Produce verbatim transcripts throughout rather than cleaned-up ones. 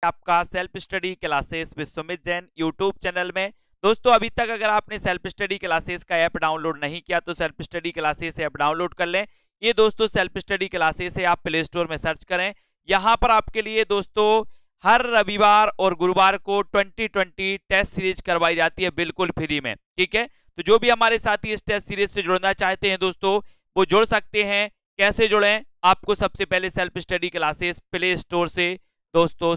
आपका self study classes Vishwamit Jain YouTube channel में। दोस्तों अभी तक अगर आपने सेल्फ स्टडी क्लासेस का ऐप डाउनलोड नहीं किया तो self study classes app download कर लें। ये दोस्तों सेल्फ स्टडी क्लासेस है, आप प्ले स्टोर में सर्च करें। यहाँ पर आपके लिए दोस्तों हर रविवार और गुरुवार को ट्वेंटी ट्वेंटी टेस्ट सीरीज करवाई जाती है बिल्कुल फ्री में। ठीक है, तो जो भी हमारे साथी इस टेस्ट सीरीज से जुड़ना चाहते हैं दोस्तों वो जुड़ सकते हैं। कैसे जुड़ें? आपको सबसे पहले self study classes play store से दोस्तों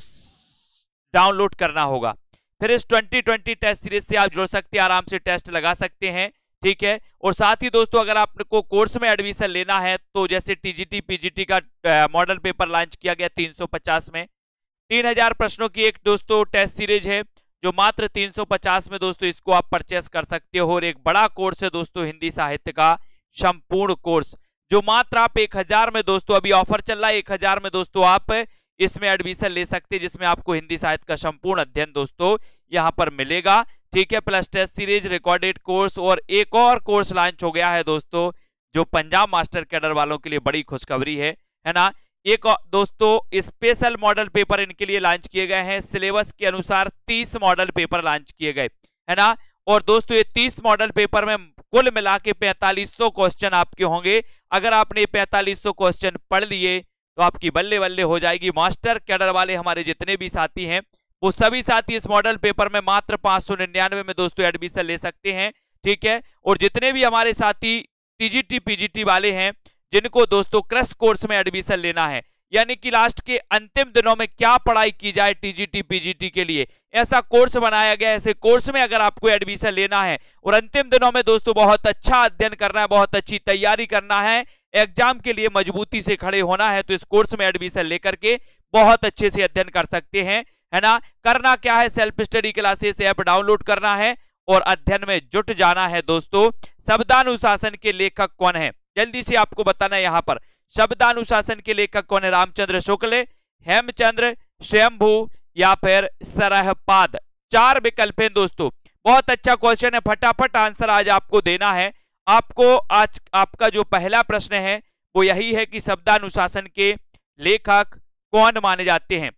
डाउनलोड करना होगा। फिर इस ट्वेंटी ट्वेंटी टेस्ट सीरीज से आप जुड़ सकते हैं, आराम से टेस्ट लगा सकते हैं। ठीक है, और साथ ही दोस्तों अगर आपको कोर्स में एडमिशन लेना है तो जैसे टीजीटी पीजीटी का मॉडल पेपर लॉन्च किया गया तीन सौ पचास में, तीन हजार प्रश्नों की एक दोस्तों टेस्ट सीरीज है जो मात्र तीन सौ पचास में दोस्तों इसको आप परचेस कर सकते हो। और एक बड़ा कोर्स है दोस्तों हिंदी साहित्य का संपूर्ण कोर्स जो मात्र आप एक हजार में दोस्तों अभी ऑफर चल रहा है, एक हजार में दोस्तों आप इसमें एडमिशन ले सकते हैं, जिसमें आपको हिंदी साहित्य का संपूर्ण अध्ययन दोस्तों यहां पर मिलेगा। ठीक है, plus test series, recorded course और एक और कोर्स लॉन्च हो गया है दोस्तों जो पंजाब मास्टर कैडर वालों के लिए बड़ी खुशखबरी है, है ना। एक दोस्तों स्पेशल मॉडल पेपर इनके लिए लॉन्च किए गए हैं, सिलेबस के अनुसार तीस मॉडल पेपर लॉन्च किए गए, है ना। और दोस्तों ये तीस मॉडल पेपर में कुल मिला के पैंतालीस सौ क्वेश्चन आपके होंगे। अगर आपने पैंतालीस सौ क्वेश्चन पढ़ लिए तो आपकी बल्ले बल्ले हो जाएगी। मास्टर कैडर वाले हमारे जितने भी साथी हैं वो सभी साथी इस मॉडल पेपर में मात्र पांच सौ निन्यानवे में दोस्तों एडमिशन ले सकते हैं। ठीक है, और जितने भी हमारे साथी टीजीटी पीजीटी वाले हैं जिनको दोस्तों क्रश कोर्स में एडमिशन लेना है, यानी कि लास्ट के अंतिम दिनों में क्या पढ़ाई की जाए टीजीटी पीजीटी के लिए, ऐसा कोर्स बनाया गया है। ऐसे कोर्स में अगर आपको एडमिशन लेना है और अंतिम दिनों में दोस्तों बहुत अच्छा अध्ययन करना है, बहुत अच्छी तैयारी करना है, एग्जाम के लिए मजबूती से खड़े होना है, तो इस कोर्स में एडमिशन लेकर के बहुत अच्छे से अध्ययन कर सकते हैं, है ना। करना क्या है, self study classes app download करना है और अध्ययन में जुट जाना है। दोस्तों शब्दानुशासन के लेखक कौन है, जल्दी से आपको बताना है। यहाँ पर शब्दानुशासन के लेखक कौन है? रामचंद्र शुक्ल, हेमचंद्र, स्वयंभू या फिर सरहपाद। चार विकल्प हैं दोस्तों। बहुत अच्छा क्वेश्चन है, फटाफट आंसर आज आपको देना है। आपको आज आपका जो पहला प्रश्न है वो यही है कि शब्दानुशासन के लेखक कौन माने जाते हैं।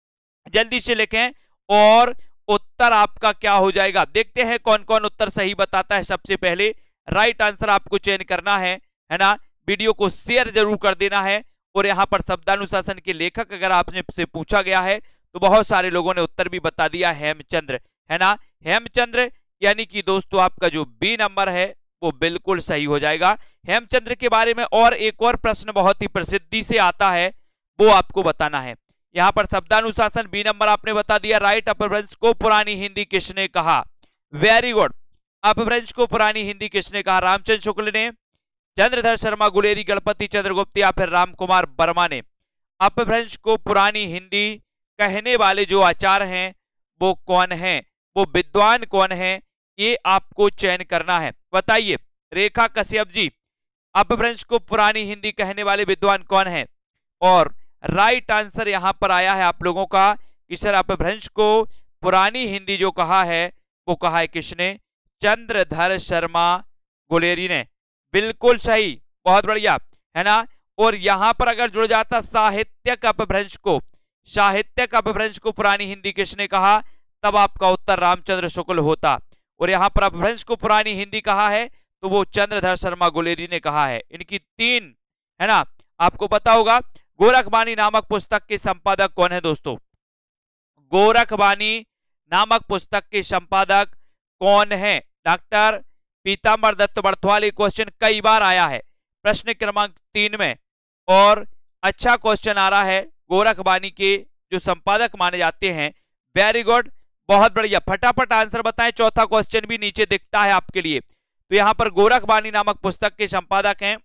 जल्दी से लिखें और उत्तर आपका क्या हो जाएगा। देखते हैं कौन कौन उत्तर सही बताता है। सबसे पहले राइट आंसर आपको चयन करना है, है ना। वीडियो को शेयर जरूर कर देना है। और यहाँ पर शब्दानुशासन के लेखक अगर आपने से पूछा गया है तो बहुत सारे लोगों ने उत्तर भी बता दिया हेमचंद्र, है ना। हेमचंद्र यानी कि दोस्तों आपका जो बी नंबर है वो बिल्कुल सही हो जाएगा। हेमचंद्र के बारे में और एक और प्रश्न बहुत ही प्रसिद्धि से आता है, वो आपको बताना है। यहाँ पर शब्दानुशासन बी नंबर आपने बता दिया। राइट, अपभ्रंश को पुरानी हिंदी किसने कहा? Very good. अपभ्रंश को पुरानी हिंदी किसने कहा? रामचंद्र शुक्ल ने, चंद्रधर शर्मा गुलेरी, गणपति चंद्रगुप्त या फिर राम कुमार वर्मा ने। अपभ्रंश को पुरानी हिंदी कहने वाले जो आचार्य हैं वो कौन है, वो विद्वान कौन है, ये आपको चयन करना है। बताइए रेखा कश्यप जी, अपभ्रंश को पुरानी हिंदी कहने वाले विद्वान कौन है? और राइट आंसर यहां पर आया है आप लोगों का कि सर अपभ्रंश को पुरानी हिंदी जो कहा है वो कहा है किसने? चंद्रधर शर्मा गुलेरी ने। बिल्कुल सही, बहुत बढ़िया, है ना। और यहां पर अगर जुड़ जाता साहित्यक अपभ्रंश को, साहित्यक अपभ्रंश को पुरानी हिंदी किसने कहा, तब आपका उत्तर रामचंद्र शुक्ल होता। और यहां पर अपभ्रंश को पुरानी हिंदी कहा है तो वो चंद्रधर शर्मा गुलेरी ने कहा है। इनकी तीन, है ना। आपको पता होगा गोरखबानी नामक पुस्तक के संपादक कौन है दोस्तों? गोरखबानी नामक पुस्तक के संपादक कौन है? डॉक्टर पीतांबर दत्त बड़थवाल। क्वेश्चन कई बार आया है प्रश्न क्रमांक तीन में और अच्छा क्वेश्चन आ रहा है। गोरखबानी के जो संपादक माने जाते हैं। वेरी गुड, बहुत बढ़िया, फटाफट आंसर बताएं। चौथा क्वेश्चन भी नीचे दिखता है आपके लिए। तो यहां पर गोरखबानी नामक पुस्तक के संपादक हैं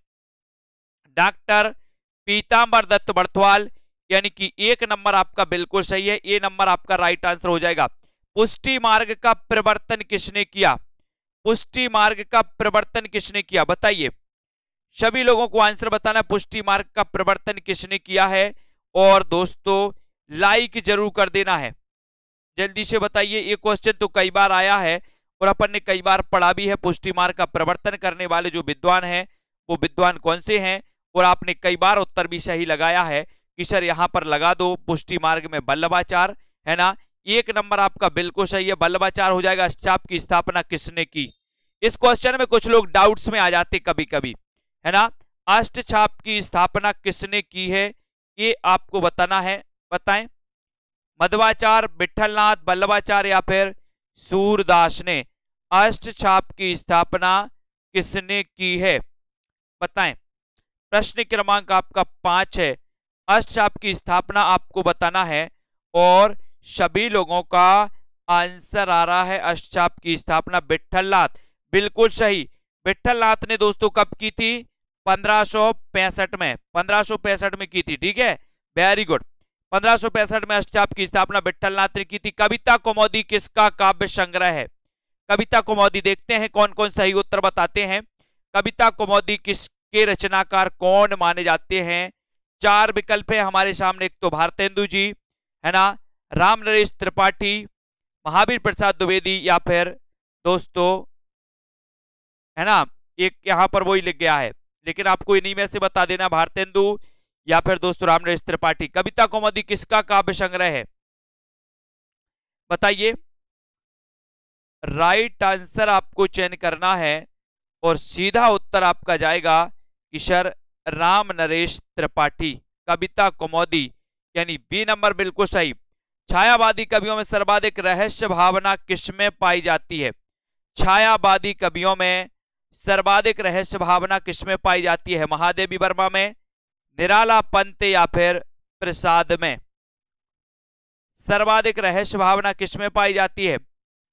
डॉक्टर पीतांबर दत्त बड़थवाल, यानी कि एक नंबर आपका बिल्कुल सही है। ए नंबर आपका राइट आंसर हो जाएगा। पुष्टि मार्ग का प्रवर्तन किसने किया? पुष्टि मार्ग का प्रवर्तन किसने किया? बताइए, सभी लोगों को आंसर बताना, पुष्टि मार्ग का प्रवर्तन किसने किया है। और दोस्तों लाइक जरूर कर देना है, जल्दी से बताइए। ये क्वेश्चन तो कई बार आया है और अपन ने कई बार पढ़ा भी है। पुष्टि मार्ग का प्रवर्तन करने वाले जो विद्वान हैं वो विद्वान कौन से हैं? और आपने कई बार उत्तर भी सही लगाया है कि सर यहाँ पर लगा दो पुष्टि मार्ग में वल्लभाचार्य, है ना। एक नंबर आपका बिल्कुल सही है, बल्लभाचार हो जाएगा। अष्टचाप की स्थापना किसने की? इस क्वेश्चन में कुछ लोग डाउट्स में आ जाते कभी कभी, है ना। अष्टचाप की स्थापना किसने की है ये आपको बताना है, बताएं। मध्वाचार्य, विठलनाथ, बल्लभाचार्य या फिर सूरदास ने अष्टचाप की स्थापना किसने की है, बताएं। प्रश्न क्रमांक आपका पांच है, अष्टचाप की स्थापना आपको बताना है और सभी लोगों का आंसर आ रहा है अष्टचाप की स्थापना विठलनाथ, बिल्कुल सही। विठलनाथ ने दोस्तों कब की थी? पंद्रह सौ पैंसठ में, पंद्रह सौ पैंसठ में की थी, ठीक है, वेरी गुड। पंद्रह सौ पैंसठ में अष्टचाप की स्थापना विठलनाथ ने की थी। कविता कौमुदी किसका काव्य संग्रह है? कविता कौमुदी देखते हैं कौन कौन सही उत्तर बताते हैं। कविता कौमुदी किसके रचनाकार कौन माने जाते हैं? चार विकल्प है हमारे सामने, एक तो भारतेंदु जी, है ना, राम नरेश त्रिपाठी, महावीर प्रसाद द्विवेदी या फिर दोस्तों, है ना, एक यहां पर वही लिख गया है, लेकिन आपको इन्हीं में से बता देना, भारतेंदु या फिर दोस्तों राम नरेश त्रिपाठी। कविता कौमुदी किसका काव्य संग्रह है, बताइए। राइट आंसर आपको चयन करना है और सीधा उत्तर आपका जाएगा कि सर राम नरेश त्रिपाठी, कविता कौमुदी यानी बी नंबर बिल्कुल सही। छायावादी कवियों में सर्वाधिक रहस्य भावना किसमें पाई जाती है? छायावादी कवियों में सर्वाधिक रहस्य भावना किसमें पाई जाती है? महादेवी वर्मा में, निराला पंत या फिर प्रसाद में? सर्वाधिक रहस्य भावना किसमें पाई जाती है?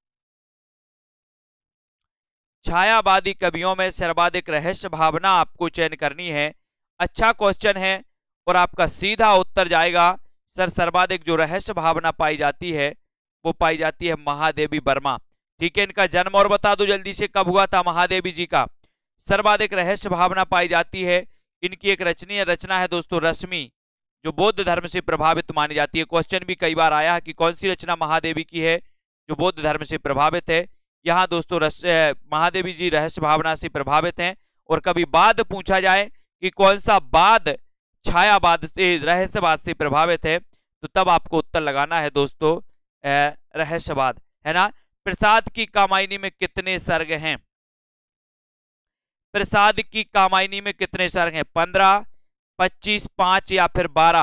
छायावादी कवियों में सर्वाधिक रहस्य भावना आपको चयन करनी है। अच्छा क्वेश्चन है और आपका सीधा उत्तर जाएगा सर सर्वाधिक जो रहस्य भावना पाई जाती है वो पाई जाती है महादेवी वर्मा, ठीक है। इनका जन्म और बता दो जल्दी से, कब हुआ था महादेवी जी का? सर्वाधिक रहस्य भावना पाई जाती है, इनकी एक रचनीय रचना है दोस्तों रश्मि, जो बौद्ध धर्म से प्रभावित मानी जाती है। क्वेश्चन भी कई बार आया है कि कौन सी रचना महादेवी की है जो बौद्ध धर्म से प्रभावित है। यहाँ दोस्तों महादेवी जी रहस्य भावना से प्रभावित हैं। और कभी बाद पूछा जाए कि कौन सा बाद छायावाद से रहस्यवाद से प्रभावित है, तो तब आपको उत्तर लगाना है दोस्तों रहस्यवाद, है ना। प्रसाद की कामायनी में कितने सर्ग हैं? प्रसाद की कामायनी में कितने सर्ग हैं? पंद्रह, पच्चीस, पांच या फिर बारह?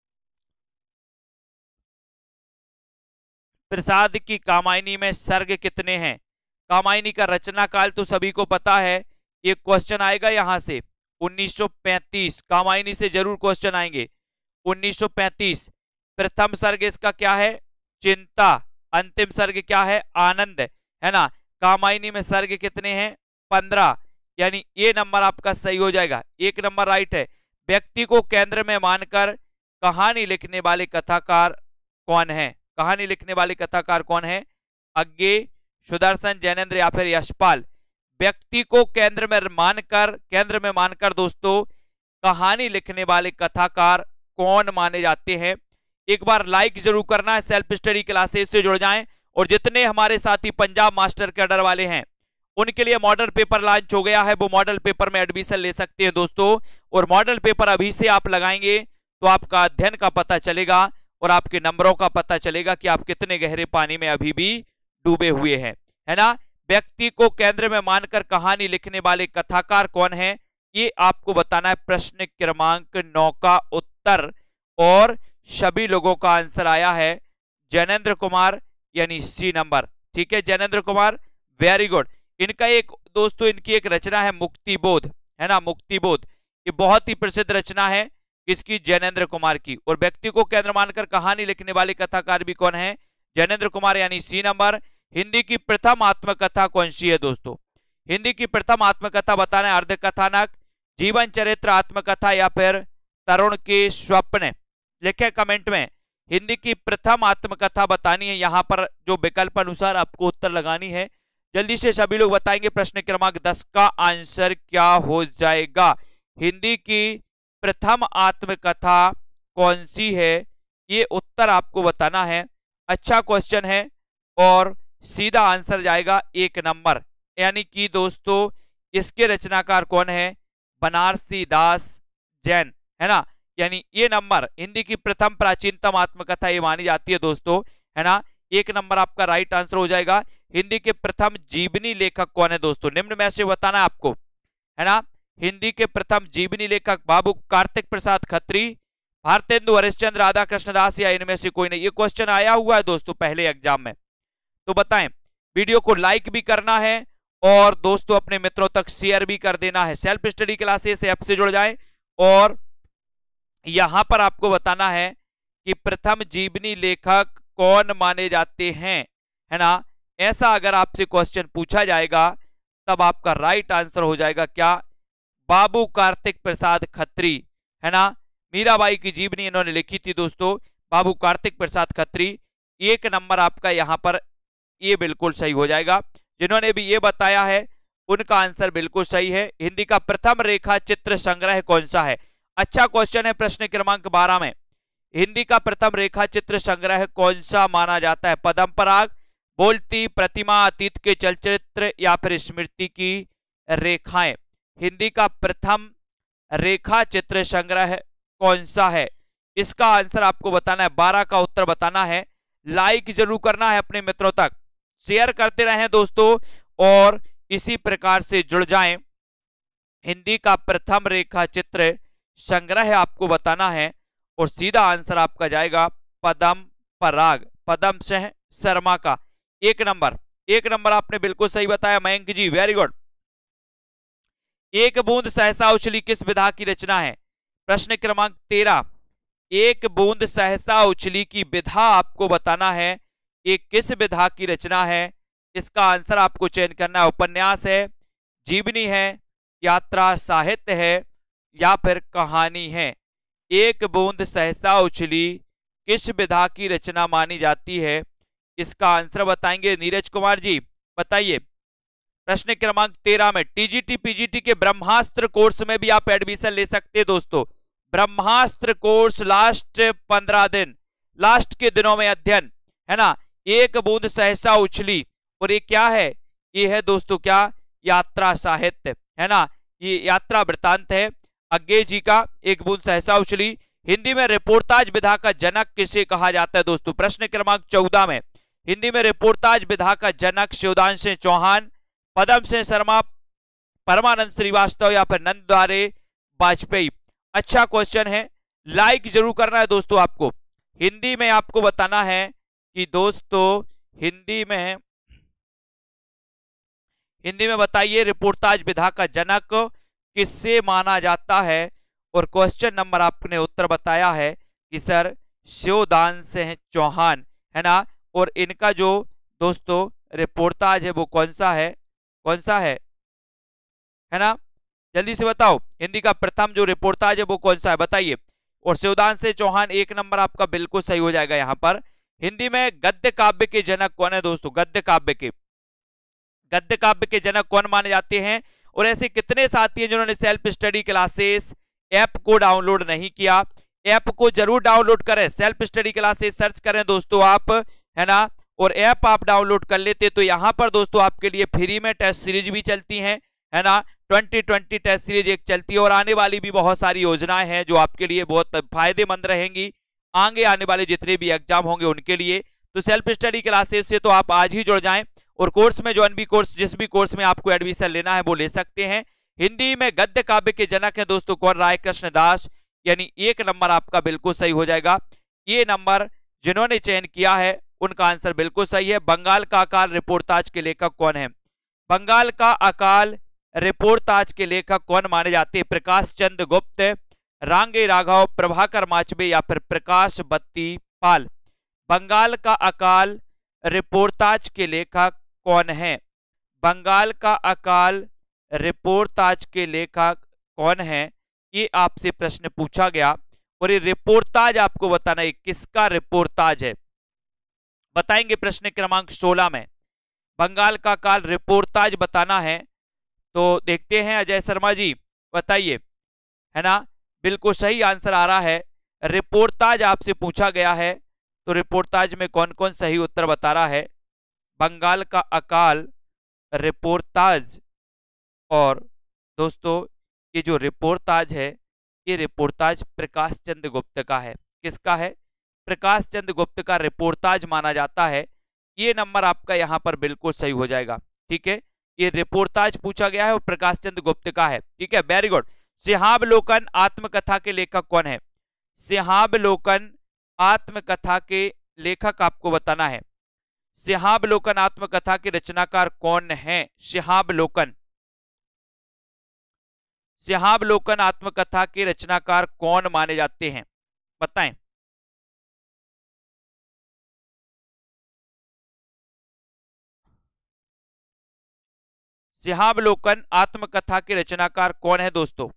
प्रसाद की कामायनी में सर्ग कितने हैं? कामायनी का रचना काल तो सभी को पता है, एक क्वेश्चन आएगा यहां से उन्नीस सौ पैंतीस, कामायनी से जरूर क्वेश्चन आएंगे। उन्नीस सौ पैंतीस प्रथम सर्ग इसका क्या है? चिंता। अंतिम सर्ग क्या है? आनंद, है ना। कामायनी में सर्ग कितने हैं? पंद्रह, यानी ये नंबर आपका सही हो जाएगा, एक नंबर राइट है। व्यक्ति को केंद्र में मानकर कहानी लिखने वाले कथाकार कौन है? कहानी लिखने वाले कथाकार कौन है? अज्ञे, सुदर्शन, जैनेन्द्र या फिर यशपाल? व्यक्ति को केंद्र में मानकर केंद्र में मानकर दोस्तों कहानी लिखने वाले कथाकार कौन माने जाते हैं? एक बार लाइक जरूर करना है, सेल्फ स्टडी क्लासेस से जुड़ जाएं। और जितने हमारे साथी पंजाब मास्टर कैडर वाले हैं उनके लिए मॉडल पेपर लॉन्च हो गया है, वो मॉडल पेपर में एडमिशन ले सकते हैं दोस्तों। और मॉडल पेपर अभी से आप लगाएंगे तो आपका अध्ययन का पता चलेगा और आपके नंबरों का पता चलेगा कि आप कितने गहरे पानी में अभी भी डूबे हुए हैं, है ना। व्यक्ति को केंद्र में मानकर कहानी लिखने वाले कथाकार कौन है, ये आपको बताना है। प्रश्न क्रमांक नौ का उत्तर और सभी लोगों का आंसर आया है जैनेन्द्र कुमार, यानी सी नंबर, ठीक है, जैनेन्द्र कुमार, वेरी गुड। इनका एक दोस्तों इनकी एक रचना है मुक्तिबोध, है ना, मुक्तिबोध, ये बहुत ही प्रसिद्ध रचना है किसकी? जैनेन्द्र कुमार की। और व्यक्ति को केंद्र मानकर कहानी लिखने वाले कथाकार भी कौन है? जैनेन्द्र कुमार, यानी सी नंबर। हिंदी की प्रथम आत्मकथा कौन सी है दोस्तों? हिंदी की प्रथम आत्मकथा बताना है। अर्ध कथानक, जीवन चरित्र, आत्मकथा या फिर तरुण के स्वप्न? लिखे कमेंट में, हिंदी की प्रथम आत्मकथा बतानी है। यहां पर जो विकल्प अनुसार आपको उत्तर लगानी है, जल्दी से सभी लोग बताएंगे। प्रश्न क्रमांक दस का आंसर क्या हो जाएगा? हिंदी की प्रथम आत्मकथा कौन सी है, ये उत्तर आपको बताना है। अच्छा क्वेश्चन है और सीधा आंसर जाएगा एक नंबर, यानी कि दोस्तों इसके रचनाकार कौन है? बनारसी दास जैन, है ना, यानी ये नंबर हिंदी की प्रथम प्राचीनतम आत्मकथा ये मानी जाती है दोस्तों, है ना। एक नंबर आपका राइट आंसर हो जाएगा। हिंदी के प्रथम जीवनी लेखक कौन है दोस्तों, निम्न में से बताना है आपको, है ना। हिंदी के प्रथम जीवनी लेखक बाबू कार्तिक प्रसाद खत्री, भारतेंदु हरिश्चंद्र, राधा कृष्णदास या इनमें से कोई नहीं। ये क्वेश्चन आया हुआ है दोस्तों पहले एग्जाम में, तो बताएं। वीडियो को लाइक भी करना है और दोस्तों अपने मित्रों तक शेयर भी कर देना है। सेल्फ स्टडी क्लासेस ऐप से जुड़ जाएं और यहां पर आपको बताना है कि प्रथम जीवनी लेखक कौन माने जाते हैं, है ना। ऐसा अगर आपसे क्वेश्चन पूछा जाएगा तब आपका राइट आंसर हो जाएगा क्या, बाबू कार्तिक प्रसाद खत्री, है ना। मीराबाई की जीवनी इन्होंने लिखी थी दोस्तों, बाबू कार्तिक प्रसाद खत्री। एक नंबर आपका यहां पर ये बिल्कुल सही हो जाएगा। जिन्होंने भी ये बताया है उनका आंसर बिल्कुल सही है। हिंदी का प्रथम रेखा चित्र संग्रह कौन सा है, अच्छा क्वेश्चन है प्रश्न क्रमांक बारह में। हिंदी का प्रथम रेखा चित्र संग्रह कौन सा माना जाता है, पदम पराग, बोलती प्रतिमा, अतीत के चलचित्र या फिर स्मृति की रेखाएं। हिंदी का प्रथम रेखा चित्र संग्रह कौन सा है, इसका आंसर आपको बताना है, बारह का उत्तर बताना है। लाइक जरूर करना है, अपने मित्रों तक शेयर करते रहें दोस्तों और इसी प्रकार से जुड़ जाएं। हिंदी का प्रथम रेखा चित्र संग्रह आपको बताना है और सीधा आंसर आपका जाएगा पदम पराग, पदम सिंह शर्मा का। एक नंबर एक नंबर आपने बिल्कुल सही बताया मयंक जी, वेरी गुड। एक बूंद सहसा उछली किस विधा की रचना है, प्रश्न क्रमांक तेरह। एक बूंद सहसा उछली की विधा आपको बताना है, एक किस विधा की रचना है, इसका आंसर आपको चयन करना है। उपन्यास है, जीवनी है, यात्रा साहित्य है या फिर कहानी है। एक बूंद सहसा उछली किस विधा की रचना मानी जाती है, इसका आंसर बताएंगे नीरज कुमार जी, बताइए। प्रश्न क्रमांक तेरह में टीजीटी पीजीटी के ब्रह्मास्त्र कोर्स में भी आप एडमिशन ले सकते हैं दोस्तों। ब्रह्मास्त्र कोर्स लास्ट पंद्रह दिन, लास्ट के दिनों में अध्ययन, है ना। एक बूंद सहसा उछली और ये क्या है, ये है दोस्तों क्या, यात्रा साहित्य, है ना। ये यात्रा वृत्तांत है अज्ञे जी का, एक बूंद सहसा उछली। हिंदी में रिपोर्टाज विधा का जनक किसे कहा जाता है दोस्तों, प्रश्न क्रमांक चौदह में। हिंदी में रिपोर्टाज विधा का जनक शिवदान सिंह चौहान, पदम सिंह शर्मा, परमानंद श्रीवास्तव या फिर नंदद्वारे वाजपेयी। अच्छा क्वेश्चन है, लाइक जरूर करना है दोस्तों आपको। हिंदी में आपको बताना है कि दोस्तों हिंदी में हिंदी में बताइए रिपोर्टाज विधा का जनक किससे माना जाता है, और क्वेश्चन नंबर आपने उत्तर बताया है कि सर शिवदान सिंह चौहान, है ना। और इनका जो दोस्तों रिपोर्टाज है वो कौन सा है, कौन सा है है ना, जल्दी से बताओ। हिंदी का प्रथम जो रिपोर्टाज है वो कौन सा है, बताइए। और शिवदान सिंह चौहान एक नंबर आपका बिल्कुल सही हो जाएगा यहाँ पर। हिंदी में गद्य काव्य के जनक कौन है दोस्तों, गद्य काव्य के गद्य काव्य के जनक कौन माने जाते हैं। और ऐसे कितने साथी हैं जिन्होंने सेल्फ स्टडी क्लासेस ऐप को डाउनलोड नहीं किया, ऐप को जरूर डाउनलोड करें। सेल्फ स्टडी क्लासेस सर्च करें दोस्तों आप, है ना, और ऐप आप डाउनलोड कर लेते तो यहाँ पर दोस्तों आपके लिए फ्री में टेस्ट सीरीज भी चलती हैं, है ना। ट्वेंटी ट्वेंटी टेस्ट सीरीज एक चलती है और आने वाली भी बहुत सारी योजनाएं हैं जो आपके लिए बहुत फायदेमंद रहेंगी आगे आने वाले जितने भी एग्जाम होंगे उनके लिए। तो सेल्फ स्टडी क्लासेस से तो आप आज ही जुड़ जाएं और कोर्स में ज्वाइन भी, कोर्स जिस भी कोर्स में आपको एडमिशन लेना है वो ले सकते हैं। हिंदी में गद्य काव्य के जनक है दोस्तों कौन, राय कृष्ण दास, यानी एक नंबर आपका बिल्कुल सही हो जाएगा। ये नंबर जिन्होंने चयन किया है उनका आंसर बिल्कुल सही है। बंगाल का अकाल रिपोर्टाज के लेखक कौन है, बंगाल का अकाल रिपोर्टाज के लेखक कौन माने जाते हैं, प्रकाश चंद्र गुप्त, रांगे राघव, प्रभाकर माचबे या फिर प्रकाश बत्ती पाल। बंगाल का अकाल रिपोर्टाज के लेखक कौन है, बंगाल का अकाल रिपोर्टाज के लेखक कौन है, ये आपसे प्रश्न पूछा गया। और ये रिपोर्टाज आपको बताना है किसका रिपोर्टाज है, बताएंगे प्रश्न क्रमांक सोलह में। बंगाल का काल रिपोर्टाज बताना है तो देखते हैं अजय शर्मा जी, बताइए, है ना। बिल्कुल सही आंसर आ रहा है, रिपोर्टाज आपसे पूछा गया है तो रिपोर्टाज में कौन कौन सही उत्तर बता रहा है। बंगाल का अकाल रिपोर्टाज, और दोस्तों ये जो रिपोर्टाज है ये रिपोर्टाज प्रकाश चंद्र गुप्त का है। किसका है? प्रकाश चंद्र गुप्त का रिपोर्टाज माना जाता है। ये नंबर आपका यहाँ पर बिल्कुल सही हो जाएगा। ठीक है, ये रिपोर्टाज पूछा गया है और प्रकाश चंद्र गुप्त का है। ठीक है, वेरी गुड। सिंहावलोकन आत्मकथा के लेखक कौन है? सिंहावलोकन आत्मकथा के लेखक आपको बताना है। सिंहावलोकन आत्मकथा के रचनाकार कौन है? सिंहावलोकन सिंहावलोकन आत्मकथा के रचनाकार कौन माने जाते हैं? बताएं। सिंहावलोकन आत्मकथा के रचनाकार कौन है दोस्तों?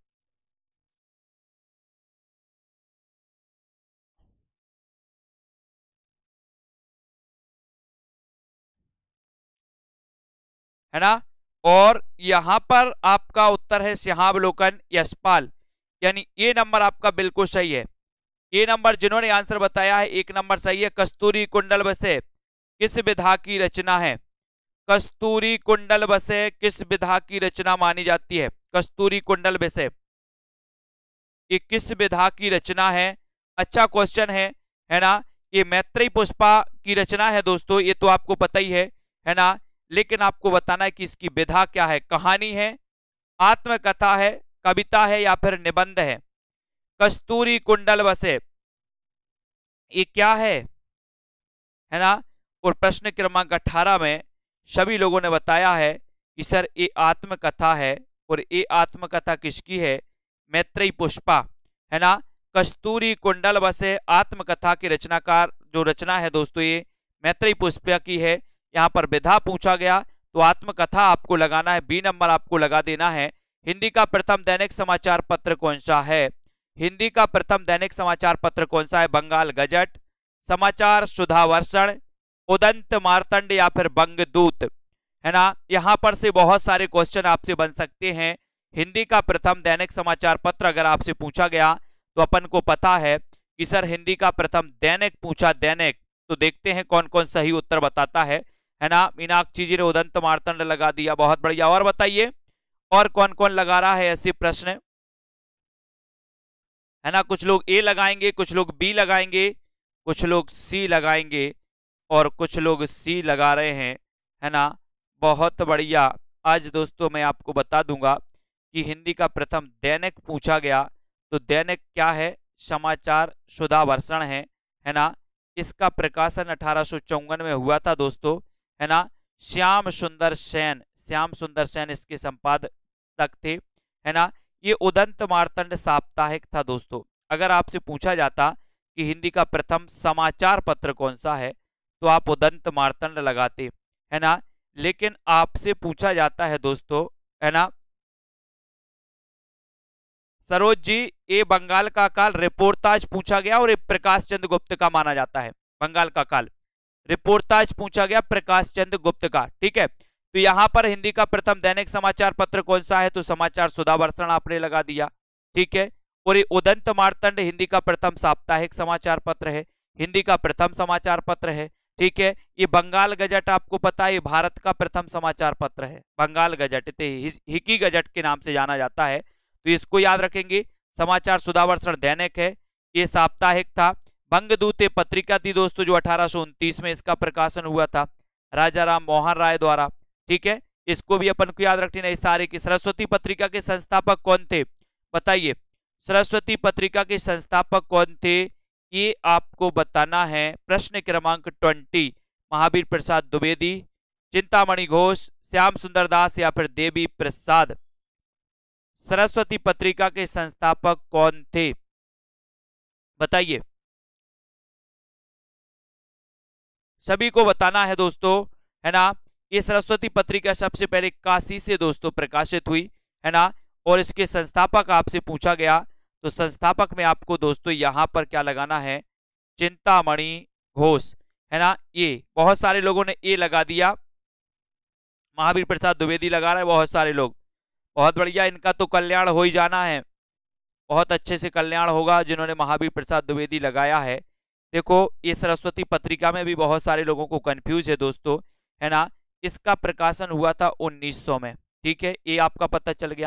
है ना? और यहां पर आपका उत्तर है सिंहावलोकन यशपाल, यानी ये नंबर आपका बिल्कुल सही है। ये नंबर जिन्होंने आंसर बताया है एक नंबर सही है। कस्तूरी कुंडल बसे किस विधा की रचना है? कस्तूरी कुंडल बसे किस विधा की रचना मानी जाती है? कस्तूरी कुंडल बसे ये किस विधा की रचना है? अच्छा क्वेश्चन है, है ना? ये मैत्रेयी पुष्पा की रचना है दोस्तों, ये तो आपको पता ही है, है ना? लेकिन आपको बताना है कि इसकी विधा क्या है। कहानी है, आत्मकथा है, कविता है या फिर निबंध है? कस्तूरी कुंडल बसे ये क्या है? है ना? और प्रश्न क्रमांक अठारह में सभी लोगों ने बताया है कि सर ये आत्मकथा है। और ये आत्मकथा किसकी है? मैत्रेयी पुष्पा, है ना? कस्तूरी कुंडल बसे आत्मकथा के रचनाकार जो रचना है दोस्तों ये मैत्रेयी पुष्पा की है। यहाँ पर विधा पूछा गया तो आत्मकथा आपको लगाना है, बी नंबर आपको लगा देना है। हिंदी का प्रथम दैनिक समाचार पत्र कौन सा है? हिंदी का प्रथम दैनिक समाचार पत्र कौन सा है? बंगाल गजट, समाचार सुधावर्षण, उदंत मार्तंड या फिर बंगदूत, है ना? यहां पर से बहुत सारे क्वेश्चन आपसे बन सकते हैं। हिंदी का प्रथम दैनिक समाचार पत्र अगर आपसे पूछा गया तो अपन को पता है कि सर हिंदी का प्रथम दैनिक पूछा, दैनिक, तो देखते हैं कौन कौन सही उत्तर बताता है, है ना? मीनाक्षी जी ने उदंत मार्तंड लगा दिया, बहुत बढ़िया। और बताइए और कौन कौन लगा रहा है ऐसे प्रश्न, है ना? कुछ लोग ए लगाएंगे, कुछ लोग बी लगाएंगे, कुछ लोग सी लगाएंगे और कुछ लोग सी लगा रहे हैं, है ना? बहुत बढ़िया। आज दोस्तों मैं आपको बता दूंगा कि हिंदी का प्रथम दैनिक पूछा गया तो दैनिक क्या है? समाचार सुधावर्षण है, है ना? इसका प्रकाशन अठारह सौ चौवन में हुआ था दोस्तों, है ना? श्याम सुंदर सेन, श्याम सुंदर सेन इसके संपादक थे, है ना? ये उदंत मार्तंड साप्ताहिक था दोस्तों। अगर आपसे पूछा जाता कि हिंदी का प्रथम समाचार पत्र कौन सा है तो आप उदंत मार्तंड लगाते, है ना? लेकिन आपसे पूछा जाता है दोस्तों, है ना, सरोज जी, ये बंगाल का काल रिपोर्टाज पूछा गया और ये प्रकाश चंद्र गुप्त का माना जाता है। बंगाल का काल रिपोर्टाज पूछा गया प्रकाश चंद्र गुप्त का। ठीक है, तो यहां पर हिंदी का प्रथम दैनिक समाचार पत्र कौन सा है? तो समाचार सुधावर्षण आपने लगा दिया। ठीक है, और ये उदंत मार्तंड हिंदी का प्रथम साप्ताहिक समाचार पत्र है, हिंदी का प्रथम समाचार पत्र है। ठीक है, ये बंगाल गजट आपको पता है, ये भारत का प्रथम समाचार पत्र है। बंगाल गजट हिकी गजट के नाम से जाना जाता है, तो इसको याद रखेंगे। समाचार सुधावर्षण दैनिक है, ये साप्ताहिक था। बंगदूत पत्रिका थी दोस्तों जो अठारह सौ उनतीस में इसका प्रकाशन हुआ था राजा राम मोहन राय द्वारा। ठीक है, इसको भी अपन को याद रखना है। सारे की सरस्वती पत्रिका के संस्थापक कौन थे? बताइए, सरस्वती पत्रिका के संस्थापक कौन थे? ये आपको बताना है। प्रश्न क्रमांक ट्वेंटी, महावीर प्रसाद द्विवेदी, चिंतामणि घोष, श्याम सुंदर दास या फिर देवी प्रसाद। सरस्वती पत्रिका के संस्थापक कौन थे? बताइए, सभी को बताना है दोस्तों, है ना? ये सरस्वती पत्रिका सबसे पहले काशी से दोस्तों प्रकाशित हुई, है ना? और इसके संस्थापक आपसे पूछा गया तो संस्थापक में आपको दोस्तों यहां पर क्या लगाना है? चिंतामणि घोष, है ना? ये बहुत सारे लोगों ने ए लगा दिया, महावीर प्रसाद द्विवेदी लगा रहे हैं बहुत सारे लोग। बहुत बढ़िया, इनका तो कल्याण हो ही जाना है, बहुत अच्छे से कल्याण होगा जिन्होंने महावीर प्रसाद द्विवेदी लगाया है। देखो, ये सरस्वती पत्रिका में भी बहुत सारे लोगों को कंफ्यूज है दोस्तों, है ना? इसका प्रकाशन हुआ था उन्नीस सौ में। ठीक है, ये आपका पता चल गया।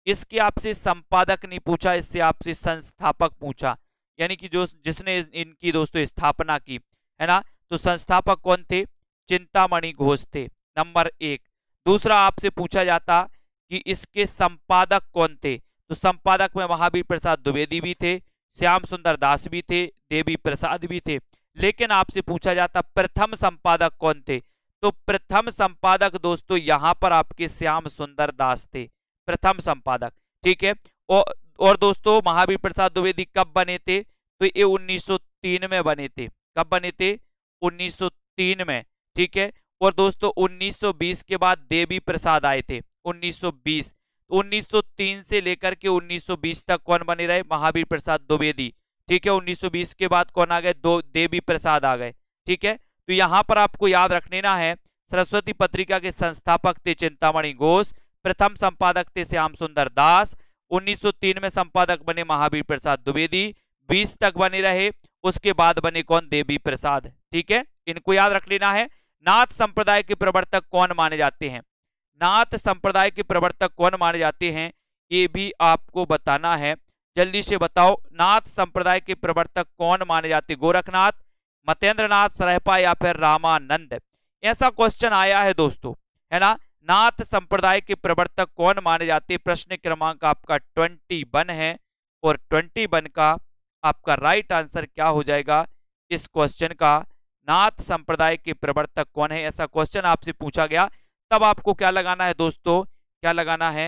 इसके आपसे संपादक नहीं पूछा, इससे आपसे संस्थापक पूछा, यानी कि जो जिसने इनकी दोस्तों स्थापना की, है ना। तो संस्थापक कौन थे? चिंतामणि घोष थे, नंबर एक। दूसरा आपसे पूछा जाता कि इसके संपादक कौन थे, तो संपादक में महावीर प्रसाद द्विवेदी भी थे, श्याम सुंदर दास भी थे, देवी प्रसाद भी थे। लेकिन आपसे पूछा जाता प्रथम संपादक कौन थे, तो प्रथम संपादक दोस्तों यहां पर आपके श्याम सुंदर दास थे, प्रथम संपादक। ठीक है। और, और दोस्तों महावीर प्रसाद द्विवेदी कब बने थे, तो ये उन्नीस सौ तीन में बने थे। कब बने थे? उन्नीस सौ तीन में। ठीक है। और दोस्तों उन्नीस सौ बीस के बाद देवी प्रसाद आए थे, उन्नीस सौ बीस। उन्नीस सौ तीन से लेकर के उन्नीस सौ बीस तक कौन बने रहे? महावीर प्रसाद द्विवेदी। ठीक है। उन्नीस सौ बीस के बाद कौन आ गए? दो देवी प्रसाद आ गए। ठीक है। तो यहां पर आपको याद रखना है, सरस्वती पत्रिका के संस्थापक थे चिंतामणि घोष, प्रथम संपादक थे श्याम सुंदर दास, उन्नीस सौ तीन में संपादक बने महावीर प्रसाद द्विवेदी, बीस तक बने रहे, उसके बाद बने कौन? देवी प्रसाद। ठीक है, इनको याद रख लेना है। नाथ संप्रदाय के प्रवर्तक कौन माने जाते हैं? नाथ संप्रदाय के प्रवर्तक कौन माने जाते हैं, ये भी आपको बताना है। जल्दी से बताओ, नाथ संप्रदाय के प्रवर्तक कौन माने जाते? गोरखनाथ, मतेंद्रनाथ सरहपा या फिर रामानंद? ऐसा क्वेश्चन आया है दोस्तों, है ना। नाथ संप्रदाय के प्रवर्तक कौन माने जाते? प्रश्न क्रमांक आपका ट्वेंटी वन है, और ट्वेंटी वन का आपका राइट आंसर क्या हो जाएगा इस क्वेश्चन का? नाथ संप्रदाय के प्रवर्तक कौन है, ऐसा क्वेश्चन आपसे पूछा गया, तब आपको क्या लगाना है दोस्तों? क्या लगाना है?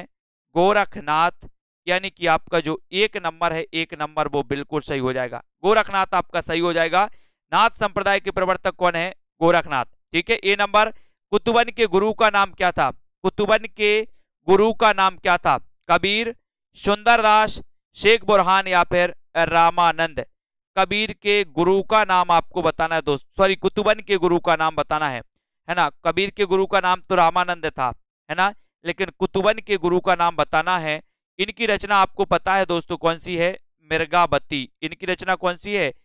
गोरखनाथ, यानी कि आपका जो एक नंबर है, एक नंबर वो बिल्कुल सही हो जाएगा, गोरखनाथ आपका सही हो जाएगा। नाथ संप्रदाय के प्रवर्तक कौन है? गोरखनाथ। ठीक है। A number. कुतुबन के गुरु का नाम क्या था? कुतुबन के गुरु का नाम क्या था? कबीर, सुंदरदास, शेख बुरहान या फिर रामानंद? कबीर के गुरु का नाम आपको बताना है दोस्त, सॉरी कुतुबन के गुरु का नाम बताना है, है ना। कबीर के गुरु का नाम तो रामानंद था, है ना, लेकिन कुतुबन के गुरु का नाम बताना है। इनकी रचना आपको पता है दोस्तों कौन सी है? मृगावती। इनकी रचना कौन सी है?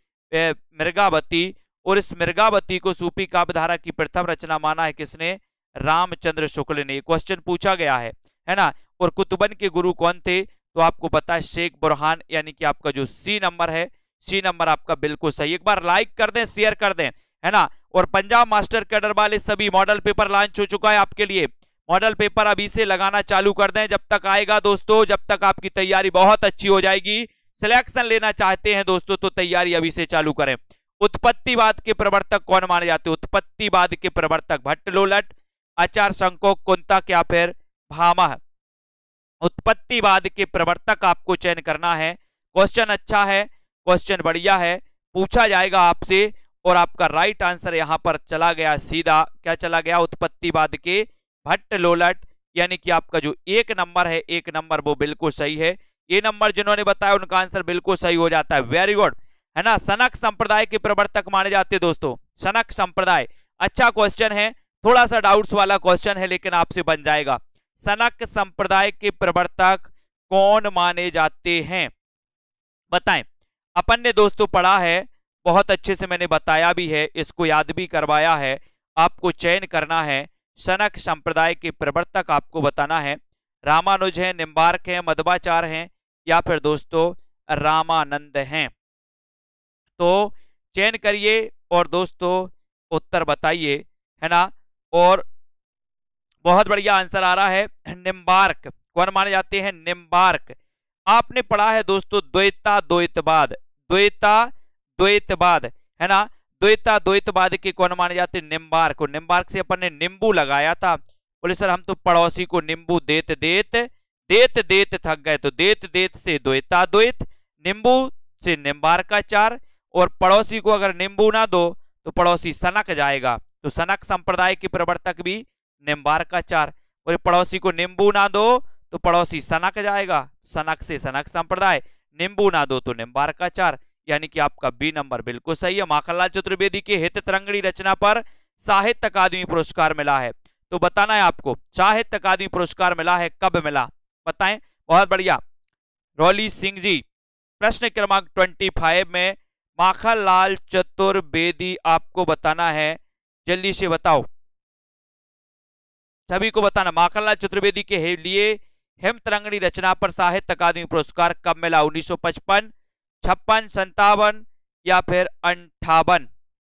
मृगावती। और इस मृगावती को सूफी काव्यधारा की प्रथम रचना माना है किसने? रामचंद्र शुक्ल ने। क्वेश्चन पूछा गया है, है ना। और कुतुबन के गुरु कौन थे? तो आपको पता है शेख बुरहान, यानी कि आपका जो सी नंबर है, सी नंबर आपका बिल्कुल सही। एक बार लाइक कर दें, शेयर कर दें, है ना। और पंजाब मास्टर कैडर वाले सभी मॉडल पेपर लॉन्च हो चुका है आपके लिए, मॉडल पेपर अभी से लगाना चालू कर दें, जब तक आएगा दोस्तों, जब तक आपकी तैयारी बहुत अच्छी हो जाएगी। सिलेक्शन लेना चाहते हैं दोस्तों तो तैयारी अभी से चालू करें। उत्पत्तिवाद के प्रवर्तक कौन माने जाते हैं? उत्पत्तिवाद के प्रवर्तक भट्टलोलट, आचार्य शंकोक, कुंतक या फिर भामह? उत्पत्तिवाद के प्रवर्तक आपको चयन करना है। क्वेश्चन अच्छा है, क्वेश्चन बढ़िया है, पूछा जाएगा आपसे, और आपका राइट आंसर यहां पर चला गया सीधा। क्या चला गया? उत्पत्तिवाद के भट्टलोलट, यानी कि आपका जो एक नंबर है, एक नंबर वो बिल्कुल सही है। ये नंबर जिन्होंने बताया उनका आंसर बिल्कुल सही हो जाता है, वेरी गुड, है ना। सनक संप्रदाय के प्रवर्तक माने जाते हैं दोस्तों, सनक संप्रदाय। अच्छा क्वेश्चन है, थोड़ा सा डाउट्स वाला क्वेश्चन है, लेकिन आपसे बन जाएगा। सनक संप्रदाय के प्रवर्तक कौन माने जाते हैं, बताएं। अपन ने दोस्तों पढ़ा है, बहुत अच्छे से मैंने बताया भी है, इसको याद भी करवाया है। आपको चयन करना है, सनक संप्रदाय के प्रवर्तक आपको बताना है। रामानुज हैं, निम्बार्क हैं, मध्वाचार्य हैं या फिर दोस्तों रामानंद हैं? तो चयन करिए और दोस्तों उत्तर बताइए, है ना। और बहुत बढ़िया आंसर आ रहा है, निम्बार्क। कौन माने जाते हैं? निम्बार्क। आपने पढ़ा है दोस्तों द्वैता द्वैतवाद, द्वैता द्वैतवाद, है ना। द्वैता द्वैतवाद के कौन माने जाते हैं? निम्बार्क। निम्बार्क से अपन ने नींबू लगाया था, बोले सर हम तो पड़ोसी को नींबू देत देत देत देत थक गए, तो देत देत से द्वैता द्वैत, नींबू से निम्बार्काचार, और पड़ोसी को अगर नींबू ना दो तो पड़ोसी सनक जाएगा, तो सनक संप्रदाय के प्रवर्तक भी निम्बार्काचार। और पड़ोसी को नींबू ना दो तो पड़ोसी सनक जाएगा, सनक से सनक संप्रदाय, नींबू ना दो तो निम्बार्काचार, यानी कि आपका बी नंबर बिल्कुल सही है। माखनलाल चतुर्वेदी के हित तरंगिणी रचना पर साहित्य अकादमी पुरस्कार मिला है, तो बताना है आपको साहित्य अकादमी पुरस्कार मिला है, कब मिला, बताएं। बहुत बढ़िया, रौली सिंह जी। प्रश्न क्रमांक पच्चीस में माखनलाल चतुर्वेदी आपको बताना है, जल्दी से बताओ, सभी को बताना। माखनलाल चतुर्वेदी के लिए हेमतरंगिणी रचना पर साहित्य अकादमी पुरस्कार कब मिला? उन्नीस सौ पचपन, छप्पन, संतावन या फिर अंठावन?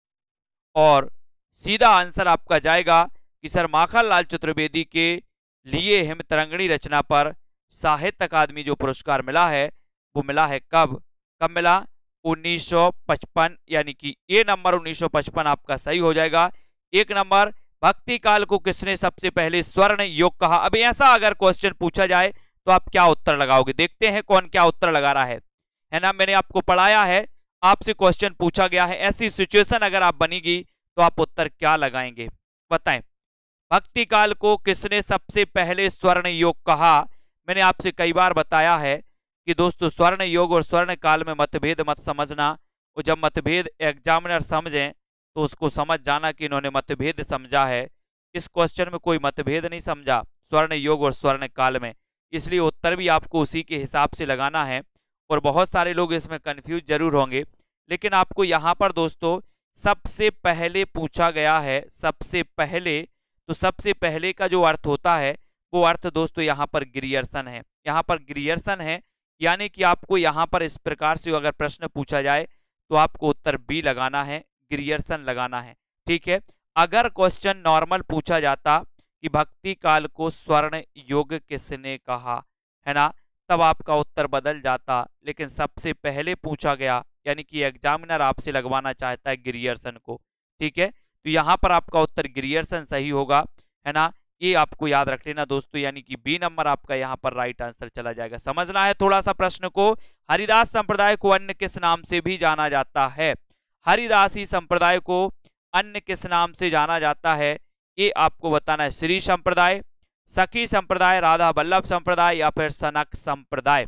और सीधा आंसर आपका जाएगा कि सर माखनलाल चतुर्वेदी के लिए हेमतरंगिणी रचना पर साहित्य अकादमी जो पुरस्कार मिला है वो मिला है कब? कब मिला? उन्नीस सौ पचपन, यानी कि ए नंबर उन्नीस सौ पचपन आपका सही हो जाएगा। एक नंबर, भक्ति काल को किसने सबसे पहले स्वर्ण युग कहा? अब ऐसा अगर क्वेश्चन पूछा जाए तो आप क्या उत्तर लगाओगे? देखते हैं कौन क्या उत्तर लगा रहा है, है ना। मैंने आपको पढ़ाया है, आपसे क्वेश्चन पूछा गया है, ऐसी सिचुएशन अगर आप बनेगी तो आप उत्तर क्या लगाएंगे बताएं। भक्ति काल को किसने सबसे पहले स्वर्ण युग कहा? मैंने आपसे कई बार बताया है कि दोस्तों स्वर्ण युग और स्वर्ण काल में मतभेद मत समझना, और जब मतभेद एग्जामिनर समझें तो उसको समझ जाना कि इन्होंने मतभेद समझा है। इस क्वेश्चन में कोई मतभेद नहीं समझा स्वर्ण युग और स्वर्ण काल में, इसलिए उत्तर भी आपको उसी के हिसाब से लगाना है। और बहुत सारे लोग इसमें कंफ्यूज जरूर होंगे, लेकिन आपको यहाँ पर दोस्तों सबसे पहले पूछा गया है, सबसे पहले, तो सबसे पहले का जो अर्थ होता है वो अर्थ दोस्तों यहाँ पर ग्रियर्सन है, यहाँ पर ग्रियर्सन है, यानी कि आपको यहाँ पर इस प्रकार से अगर प्रश्न पूछा जाए तो आपको उत्तर बी लगाना है, ग्रियर्सन लगाना है, ठीक है। अगर क्वेश्चन नॉर्मल पूछा जाता कि भक्ति काल को स्वर्ण युग किसने कहा, है ना, तब आपका उत्तर बदल जाता, लेकिन सबसे पहले पूछा गया, यानी कि एग्जामिनर आपसे लगवाना चाहता है ग्रियर्सन को, ठीक है। तो यहाँ पर आपका उत्तर ग्रियर्सन सही होगा, है ना, ये आपको याद रख लेना दोस्तों, यानी कि बी नंबर आपका यहाँ पर राइट आंसर चला जाएगा। समझना है थोड़ा सा प्रश्न को। हरिदास संप्रदाय को अन्य किस नाम से भी जाना जाता है? हरिदासी संप्रदाय को अन्य किस नाम से जाना जाता है, ये आपको बताना है। श्री संप्रदाय, सखी संप्रदाय, राधा वल्लभ संप्रदाय या फिर सनक संप्रदाय?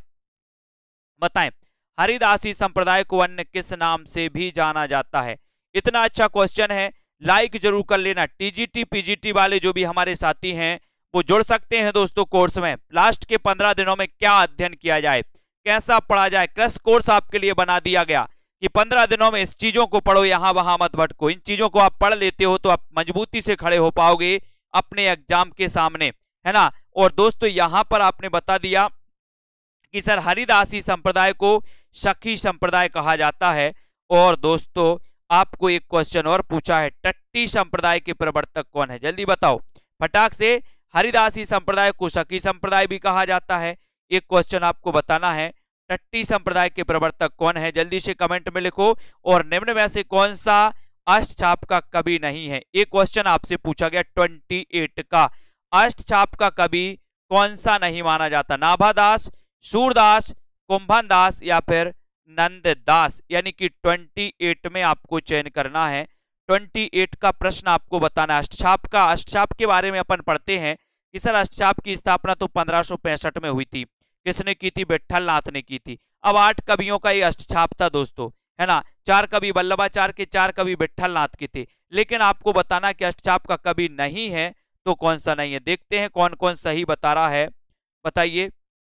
बताएं, हरिदासी संप्रदाय को अन्य किस नाम से भी जाना जाता है? इतना अच्छा क्वेश्चन है, लाइक जरूर कर लेना। टीजीटी पीजीटी वाले जो भी हमारे साथी हैं वो जुड़ सकते हैं दोस्तों कोर्स में। लास्ट के पंद्रह दिनों में क्या अध्ययन किया जाए, कैसा पढ़ा जाए, क्रश कोर्स आपके लिए बना दिया गया कि पंद्रह दिनों में इस चीजों को पढ़ो, यहां वहां मत भटको। इन चीजों को आप पढ़ लेते हो तो आप मजबूती से खड़े हो पाओगे अपने एग्जाम के सामने, है ना। और दोस्तों यहां पर आपने बता दिया कि सर हरिदासी संप्रदाय को सखी संप्रदाय कहा जाता है। और दोस्तों आपको एक क्वेश्चन और पूछा है, टट्टी संप्रदाय के प्रवर्तक कौन है? जल्दी बताओ फटाक से। हरिदासी संप्रदाय को सखी संप्रदाय भी कहा जाता है, एक क्वेश्चन आपको बताना है। टट्टी संप्रदाय के प्रवर्तक कौन है? जल्दी से कमेंट में लिखो। और निम्न में से कौन सा अष्टछाप का कवि नहीं है? एक क्वेश्चन आपसे पूछा गया अट्ठाईस का, अष्टछाप का कवि कौन सा नहीं माना जाता? नाभादास, सूरदास, कुंभनदास या फिर नंददास? यानी कि अट्ठाईस में आपको चयन करना है। अट्ठाईस का प्रश्न आपको बताना है। अष्टछाप का, अष्टछाप के बारे में अपन पढ़ते हैं कि सर अष्टछाप की स्थापना तो पंद्रह सौ पैंसठ में हुई थी। किसने की थी? विट्ठल नाथ ने की थी। अब आठ कवियों का ये अष्टछाप था दोस्तों, है ना। चार कवि वल्लभाचार्य के, चार कवि विट्ठल नाथ के थे। लेकिन आपको बताना कि अष्टछाप का कवि नहीं है तो कौन सा नहीं है। देखते हैं कौन कौन सही बता रहा है, बताइए।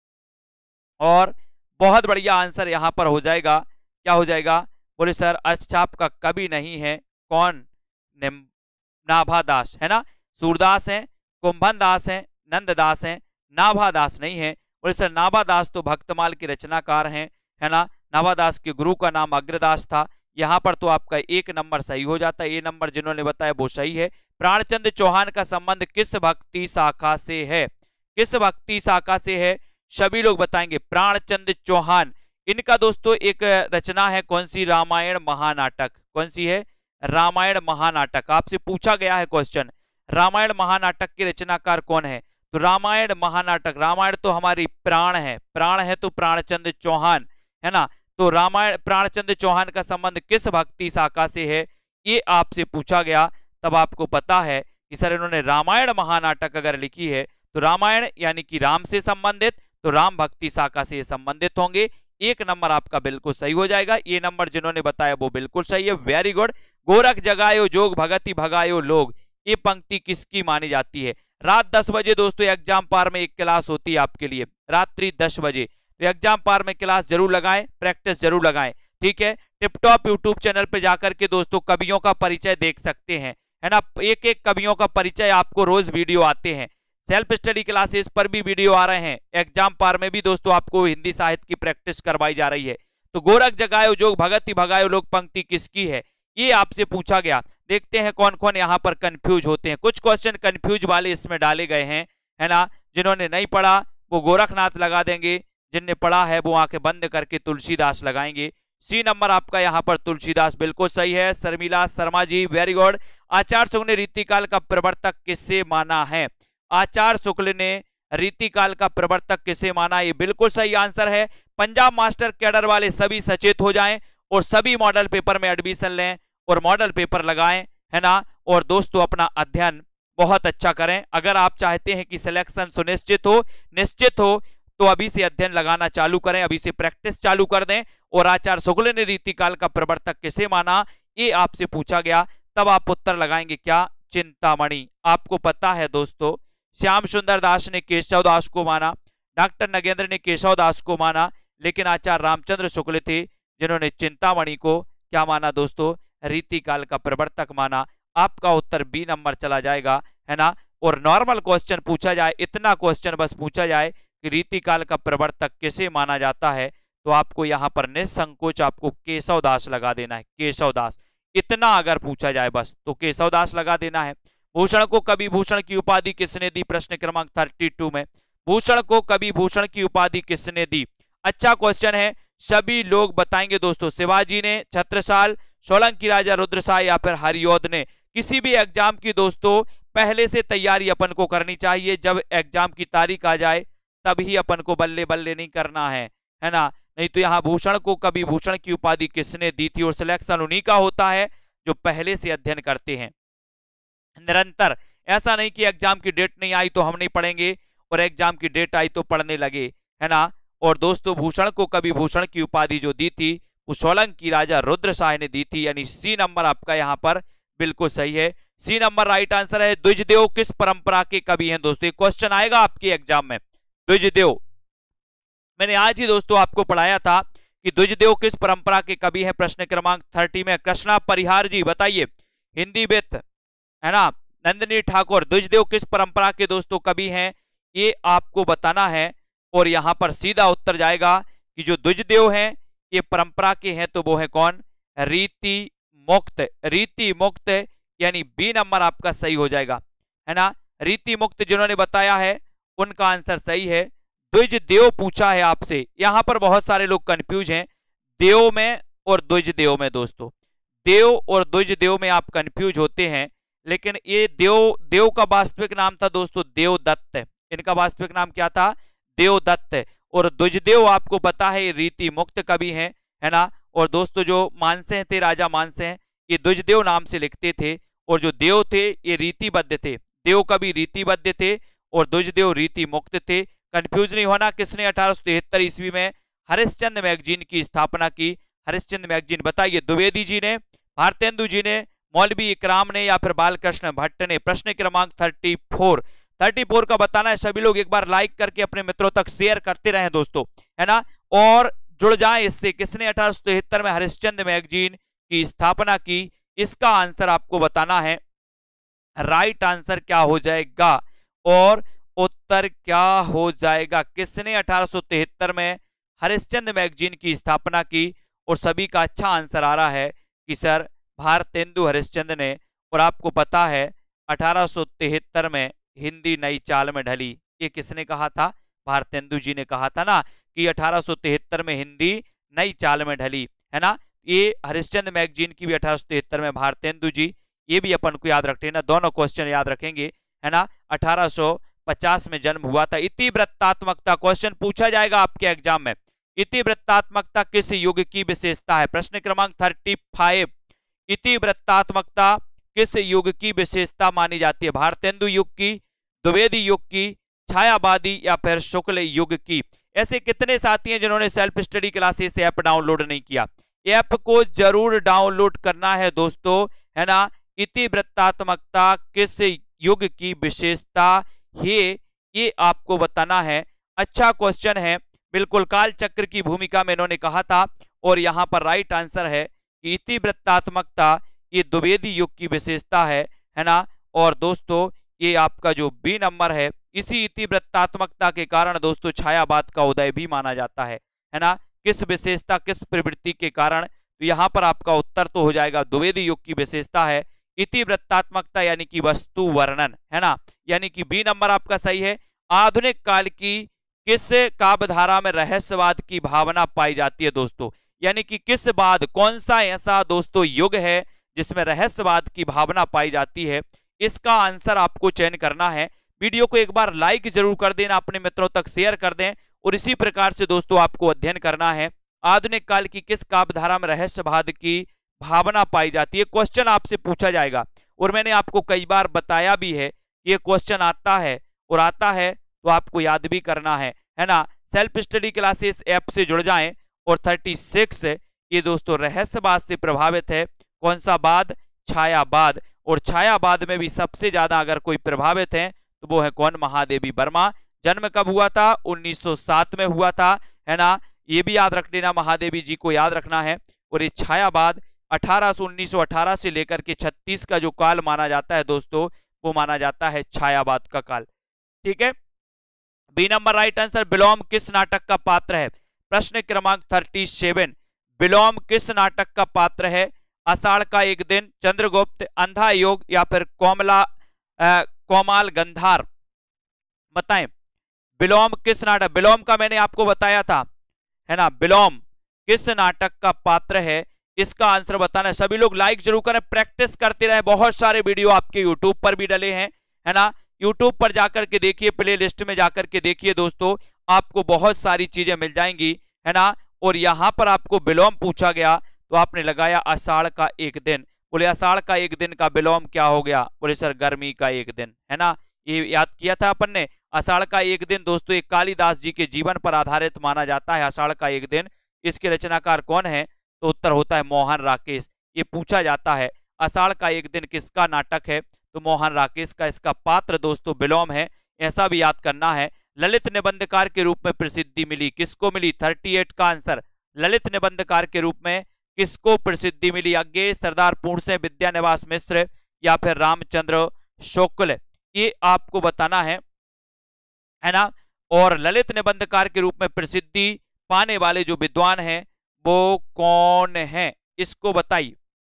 और बहुत बढ़िया आंसर यहां पर हो जाएगा, क्या हो जाएगा? बोले सर अष्टछाप का कवि नहीं है, कौन? नाभादास, है ना। सूरदास है, कुंभनदास है, नंददास है, नाभादास नहीं है। बोले सर नाभादास तो भक्तमाल के रचनाकार हैं, है ना। नाभादास के गुरु का नाम अग्रदास था। यहाँ पर तो आपका एक नंबर सही हो जाता है, ये नंबर जिन्होंने बताया वो सही है। प्राणचंद्र चौहान का संबंध किस भक्ति शाखा से है? किस भक्ति शाखा से है? सभी लोग बताएंगे। प्राणचंद्र चौहान, इनका दोस्तों एक रचना है, कौन सी? रामायण महानाटक। कौन सी है? रामायण महानाटक। आपसे पूछा गया है क्वेश्चन, रामायण महानाटक के रचनाकार कौन है? तो रामायण महानाटक, रामायण तो हमारी प्राण है, प्राण है तो प्राणचंद्र चौहान, है ना। तो रामायण, प्राणचंद्र चौहान का संबंध किस भक्ति शाखा से है, ये आपसे पूछा गया। तब आपको पता है कि सर इन्होंने रामायण महानाटक अगर लिखी है तो रामायण यानी कि राम से संबंधित, तो राम भक्ति शाखा से संबंधित होंगे। एक नंबर आपका बिल्कुल सही हो जाएगा। ये नंबर जिन्होंने बताया वो बिल्कुल सही है, वेरी गुड। गोरख जगायो जोग भगति भगायो लोग, ये पंक्ति किसकी मानी जाती है? रात दस बजे दोस्तों एग्जाम पार में एक क्लास होती है आपके लिए, रात्रि दस बजे। तो एग्जाम पार में क्लास जरूर लगाएं, प्रैक्टिस जरूर लगाएं, ठीक है। टिपटॉप यूट्यूब चैनल पे जाकर के दोस्तों कवियों का परिचय देख सकते हैं, है ना। एक एक कवियों का परिचय आपको रोज वीडियो आते हैं। सेल्फ स्टडी क्लासेस पर भी वीडियो आ रहे हैं, एग्जाम पार में भी दोस्तों आपको हिंदी साहित्य की प्रैक्टिस करवाई जा रही है। तो गोरख जगायो जोग भगत ही भगायो लोग पंक्ति किसकी है, ये आपसे पूछा गया। देखते हैं कौन कौन यहाँ पर कंफ्यूज होते हैं। कुछ क्वेश्चन कंफ्यूज वाले इसमें डाले गए हैं, है ना। जिन्होंने नहीं पढ़ा वो गोरखनाथ लगा देंगे, जिनने पढ़ा है वो आंखें बंद करके तुलसीदास लगाएंगे। सी नंबर आपका यहाँ पर तुलसीदास बिल्कुल सही है। Sharmila Sharma ji very good. आचार्य शुक्ल ने रीतिकाल का प्रवर्तक किसे माना है, आचार्य शुक्ल ने रीतिकाल का प्रवर्तक किसे माना, ये बिल्कुल सही आंसर है। पंजाब मास्टर कैडर वाले सभी सचेत हो जाएं और सभी मॉडल पेपर में एडमिशन लें और मॉडल पेपर लगाएं, है ना। और दोस्तों अपना अध्ययन बहुत अच्छा करें। अगर आप चाहते हैं कि सिलेक्शन सुनिश्चित हो, निश्चित हो, तो अभी से अध्ययन लगाना चालू करें, अभी से प्रैक्टिस चालू कर दें। और आचार्य शुक्ल ने रीतिकाल का प्रवर्तक किसे माना, ये आपसे पूछा गया, तब आप उत्तर लगाएंगे क्या, चिंतामणि। आपको पता है दोस्तों, श्याम सुंदर दास ने केशव दास को माना, डॉक्टर नगेंद्र ने केशव दास को माना, लेकिन आचार्य रामचंद्र शुक्ल थे जिन्होंने चिंतामणि को क्या माना दोस्तों, रीतिकाल का प्रवर्तक माना। आपका उत्तर बी नंबर चला जाएगा, है ना। और नॉर्मल क्वेश्चन पूछा जाए, इतना क्वेश्चन बस पूछा जाए कि रीतिकाल का प्रवर्तक किसे माना जाता है, तो आपको यहाँ पर निसंकोच आपको केशव दास लगा देना है, केशव दास। इतना अगर पूछा जाए बस तो केशव दास लगा देना है। भूषण को कवि भूषण की उपाधि किसने दी, प्रश्न क्रमांक बत्तीस में भूषण को कवि भूषण की उपाधि किसने दी। अच्छा क्वेश्चन है, सभी लोग बताएंगे दोस्तों, शिवाजी ने, छत्रसाल, सोलंकी राजा रुद्रसाय या फिर हरिऔध ने। किसी भी एग्जाम की दोस्तों पहले से तैयारी अपन को करनी चाहिए, जब एग्जाम की तारीख आ जाए तभी अपन को बल्ले बल्ले नहीं करना है, है ना। नहीं तो यहाँ भूषण को कवि भूषण की उपाधि किसने दी थी, और सिलेक्शन उन्हीं का होता है जो पहले से अध्ययन करते हैं निरंतर। ऐसा नहीं कि एग्जाम की डेट नहीं आई तो हम नहीं पढ़ेंगे और एग्जाम की डेट आई तो पढ़ने लगे, है ना। और दोस्तों भूषण को कवि भूषण की उपाधि जो दी थी वो सोलंकी राजा रुद्रसाय ने दी थी, यानी सी नंबर आपका यहाँ पर बिल्कुल सही है। सी नंबर राइट आंसर है। द्विजदेव किस परंपरा के कवि हैं दोस्तों, क्वेश्चन आएगा आपके एग्जाम में। द्विजदेव मैंने आज ही दोस्तों आपको पढ़ाया था कि द्विजदेव किस परंपरा के कवि हैं, प्रश्न क्रमांक तीस में। कृष्णा परिहार जी बताइए, हिंदी विथ, है ना। नंदिनी ठाकुर, द्विजदेव किस परंपरा के दोस्तों कवि हैं, ये आपको बताना है। और यहां पर सीधा उत्तर जाएगा कि जो द्विजदेव हैं ये परंपरा के हैं, तो वो है कौन, रीति मुक्त। रीति मुक्त यानी बी नंबर आपका सही हो जाएगा, है ना। रीति मुक्त जिन्होंने बताया है उनका आंसर सही है। द्विजदेव पूछा है आपसे, यहां पर बहुत सारे लोग कंफ्यूज हैं देव में और द्विजदेव में दोस्तों। देव और द्विजदेव में आप कंफ्यूज होते हैं, लेकिन ये देव देव का वास्तविक नाम था दोस्तों देवदत्त। इनका वास्तविक नाम क्या था, देवदत्त। और द्विजदेव आपको पता है रीति मुक्त कवि हैं, है ना। और दोस्तों जो मानसेन थे, राजा मानसेन, ये द्विजदेव नाम से लिखते थे। और जो देव थे ये रीतिबद्ध थे, देव कवि रीतिबद्ध थे और द्विजदेव रीति मुक्त थे। कंफ्यूज नहीं होना। किसने अठारह सौ तिहत्तर ईस्वी में हरिश्चंद्र मैगजीन की स्थापना की, हरिश्चंद्र मैगजीन बताइए। द्विवेदी जी ने, भारतेंदु जी ने, मौलवी इकराम ने या फिर बालकृष्ण भट्ट ने। प्रश्न क्रमांक थर्टी फोर थर्टी फोर का बताना है। सभी लोग एक बार लाइक करके अपने मित्रों तक शेयर करते रहें दोस्तों, है ना, और जुड़ जाएं इससे। किसने अठारह सौ तिहत्तर में हरिश्चंद्र मैगजीन की स्थापना की, इसका आंसर आपको बताना है। राइट आंसर क्या हो जाएगा और उत्तर क्या हो जाएगा। किसने अठारह सौ तिहत्तर में हरिश्चंद्र मैगजीन की स्थापना की, और सभी का अच्छा आंसर आ रहा है कि सर भारतेंदु हरिश्चंद्र ने। और आपको पता है अठारह सौ तिहत्तर में हिंदी नई चाल में ढली, ये किसने कहा था, भारतेंदु जी ने कहा था ना कि अठारह सौ तिहत्तर में हिंदी नई चाल में ढली, है ना। ये हरिश्चंद्र मैगजीन की भी अठारह सौ तिहत्तर में भारतेंदु जी, ये भी अपन को याद रखते ना, दोनों क्वेश्चन याद रखेंगे, है ना। अठारह सौ पचास में जन्म हुआ था। इतिवृत्तात्मकता क्वेश्चन पूछा जाएगा आपके एग्जाम में। इतिवृत्तात्मकता किस युग की विशेषता है, प्रश्न क्रमांक थर्टी फाइव। इतिवृत्तात्मकता किस युग की विशेषता मानी जाती है, भारतेंदु युग की, द्विवेदी युग की, छायावादी या फिर शुक्ल युग की। ऐसे कितने साथी हैं जिन्होंने self study classes app download नहीं किया, ऐप को जरूर डाउनलोड करना है दोस्तों, है ना। इतिवृत्तात्मकता किस युग की विशेषता है, ये आपको बताना है। अच्छा क्वेश्चन है, बिल्कुल काल चक्र की भूमिका में इन्होंने कहा था। और यहां पर राइट आंसर है कि इतिवृत्तात्मकता ये द्विवेदी युग की विशेषता है, है ना। और दोस्तों ये आपका जो बी नंबर है इसी इतिवृत्तात्मकता के कारण दोस्तों छायावाद का उदय भी माना जाता है, है ना। किस विशेषता, किस प्रवृत्ति के कारण, तो यहाँ पर आपका उत्तर तो हो जाएगा द्विवेदी युग की विशेषता है इतिवृत्तात्मकता यानी कि वस्तु वर्णन, है ना। यानी कि बी नंबर आपका सही है। आधुनिक काल की किस काव्यधारा में रहस्यवाद की भावना पाई जाती है दोस्तों, यानी कि किस बाद, कौन सा ऐसा दोस्तों युग है जिसमें रहस्यवाद की भावना पाई जाती है, इसका आंसर आपको चयन करना है। वीडियो को एक बार लाइक जरूर कर देना, अपने मित्रों तक शेयर कर दें, और इसी प्रकार से दोस्तों आपको अध्ययन करना है आधुनिक काल की किस काव्यधारा में रहस्यवाद की भावना पाई जाती है। क्वेश्चन आपसे पूछा जाएगा, और मैंने आपको कई बार बताया भी है कि ये क्वेश्चन आता है, और आता है तो आपको याद भी करना है, है ना। सेल्फ स्टडी क्लासेस ऐप से जुड़ जाएं। और छत्तीस ये दोस्तों रहस्यवाद से प्रभावित है। कौन सा बाद? छायावाद। और छायावाद में भी सबसे ज्यादा अगर कोई प्रभावित है तो वो है कौन? महादेवी वर्मा। जन्म कब हुआ था? उन्नीस सौ सात में हुआ था, है ना। ये भी याद रख लेना, महादेवी जी को याद रखना है। और ये छायावाद अठारह सौ उन्नीस सौ अठारह से लेकर के छत्तीस का जो काल माना जाता है दोस्तों, वो माना जाता है छायावाद का काल। ठीक है, बी नंबर राइट आंसर। विलोम किस नाटक का पात्र है? प्रश्न क्रमांक सैंतीस। विलोम किस नाटक का पात्र है? आषाढ़ का एक दिन, चंद्रगुप्त, अंधा योग, या फिर कोमला आ, कोमाल गंधार? बताएं, विलोम किस नाटक, विलोम का मैंने आपको बताया था, है ना। विलोम किस नाटक का पात्र है, इसका आंसर बताना है। सभी लोग लाइक जरूर करें, प्रैक्टिस करते रहे। बहुत सारे वीडियो आपके यूट्यूब पर भी डले हैं, है ना। यूट्यूब पर जाकर के देखिए, प्ले लिस्ट में जाकर के देखिए दोस्तों, आपको बहुत सारी चीजें मिल जाएंगी, है ना। और यहां पर आपको विलोम पूछा गया तो आपने लगाया आषाढ़ का एक दिन। बोले आषाढ़ का एक दिन का विलोम क्या हो गया? बोले सर गर्मी का एक दिन, है ना। ये याद किया था अपन ने। आषाढ़ का एक दिन दोस्तों एक कालिदास जी के जीवन पर आधारित माना जाता है, आषाढ़ का एक दिन। इसके रचनाकार कौन है? तो उत्तर होता है मोहन राकेश। ये पूछा जाता है आषाढ़ का एक दिन किसका नाटक है, तो मोहन राकेश का। इसका पात्र दोस्तों विलोम है, ऐसा भी याद करना है। ललित निबंधकार के रूप में प्रसिद्धि मिली, किसको मिली? अड़तीस का आंसर। ललित निबंधकार के रूप में किसको प्रसिद्धि मिली? अज्ञेय, सरदार पूर्णसेन, विद्यानिवास मिश्र, या फिर रामचंद्र शुक्ल? ये आपको बताना है, है ना। और ललित निबंधकार के रूप में प्रसिद्धि पाने वाले जो विद्वान हैं वो कौन है, इसको बताइए।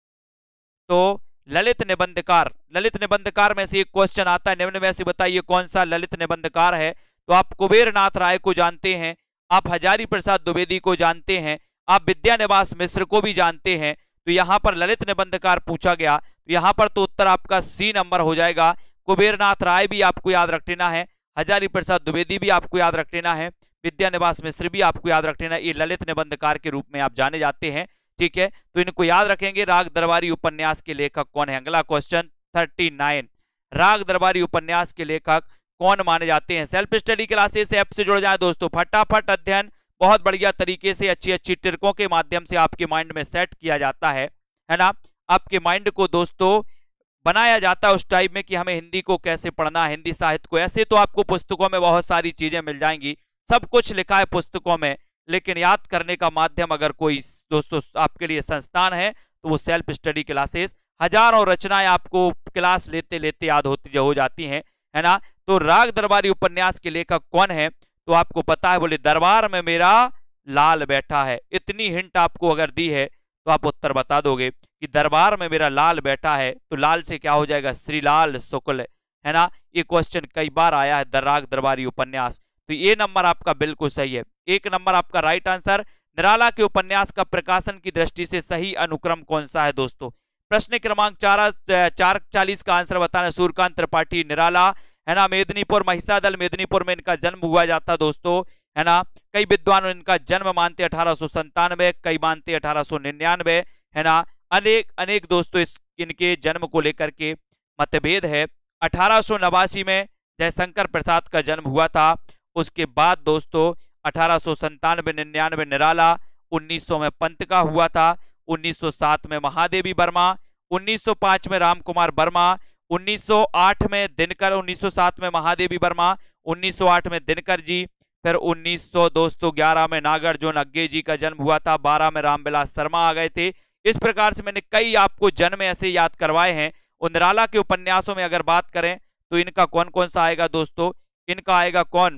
तो ललित निबंधकार, ललित निबंधकार में से एक क्वेश्चन आता है, निम्न में से बताइए कौन सा ललित निबंधकार है। तो आप कुबेरनाथ राय को जानते हैं, आप हजारी प्रसाद द्विवेदी को जानते हैं, आप विद्यानिवास मिश्र को भी जानते हैं। तो यहाँ पर ललित निबंधकार पूछा गया, तो यहाँ पर तो उत्तर आपका सी नंबर हो जाएगा। कुबेरनाथ राय भी आपको याद रख लेना है, हजारी प्रसाद द्विवेदी भी आपको याद रख लेना है, विद्यानिवास मिश्र भी आपको याद रख लेना। ये ललित निबंधकार के रूप में आप जाने जाते हैं, ठीक है। तो इनको याद रखेंगे। राग दरबारी उपन्यास के लेखक कौन है? अगला क्वेश्चन उनतालीस, राग दरबारी उपन्यास के लेखक कौन माने जाते हैं? सेल्फ स्टडी क्लासेस ऐप से जुड़ जाए दोस्तों, फटाफट अध्ययन बहुत बढ़िया तरीके से अच्छी अच्छी ट्रिकों के माध्यम से आपके माइंड में सेट किया जाता है, है ना। आपके माइंड को दोस्तों बनाया जाता है उस टाइप में कि हमें हिंदी को कैसे पढ़ना, हिंदी साहित्य को। ऐसे तो आपको पुस्तकों में बहुत सारी चीजें मिल जाएंगी, सब कुछ लिखा है पुस्तकों में, लेकिन याद करने का माध्यम अगर कोई दोस्तों आपके लिए संस्थान है तो वो सेल्फ स्टडी क्लासेस। हजारों रचनाएं आपको क्लास लेते लेते याद होती हो जाती हैं, है ना। तो राग दरबारी उपन्यास के लेखक कौन है? तो आपको पता है, बोले दरबार में मेरा लाल बैठा है। इतनी हिंट आपको अगर दी है तो आप उत्तर बता दोगे कि दरबार में मेरा लाल बैठा है, तो लाल से क्या हो जाएगा? श्रीलाल शुक्ल, है ना। ये क्वेश्चन कई बार आया है, राग दरबारी उपन्यास। तो ये नंबर आपका बिल्कुल सही है, एक नंबर आपका राइट आंसर। निराला के उपन्यास का प्रकाशन की दृष्टि से सही अनुक्रम कौन सा है दोस्तों? प्रश्न क्रमांक चार चार चालीस का आंसर बताना। सूर्यकांत त्रिपाठी, निराला, है ना। मेदिनीपुर, महिषादल, मेदिनीपुर में इनका जन्म हुआ जाता दोस्तों, है ना। कई विद्वान इनका जन्म मानते अठारह सौ संतानवे, कई मानते अठारह सौ निन्यानवे, है ना। अनेक अनेक दोस्तों इस इनके जन्म को लेकर के मतभेद है। अठारह सौ नवासी में जयशंकर प्रसाद का जन्म हुआ था। उसके बाद दोस्तों अठारह सौ संतानवे निन्यानवे निराला, उन्नीस सौ में पंत का हुआ था, उन्नीस सौ सात में महादेवी वर्मा, उन्नीस सौ पाँच में राम कुमार वर्मा, उन्नीस सौ आठ में दिनकर, उन्नीस सौ सात में महादेवी वर्मा, उन्नीस सौ आठ में दिनकर जी, फिर उन्नीस सौ दोस्तों ग्यारह में नागार्जुन अग्गे जी का जन्म हुआ था, बारह में रामविलास शर्मा आ गए थे। इस प्रकार से मैंने कई आपको जन्म ऐसे याद करवाए हैं। और निराला के उपन्यासों में अगर बात करें तो इनका कौन कौन सा आएगा दोस्तों? इनका आएगा कौन,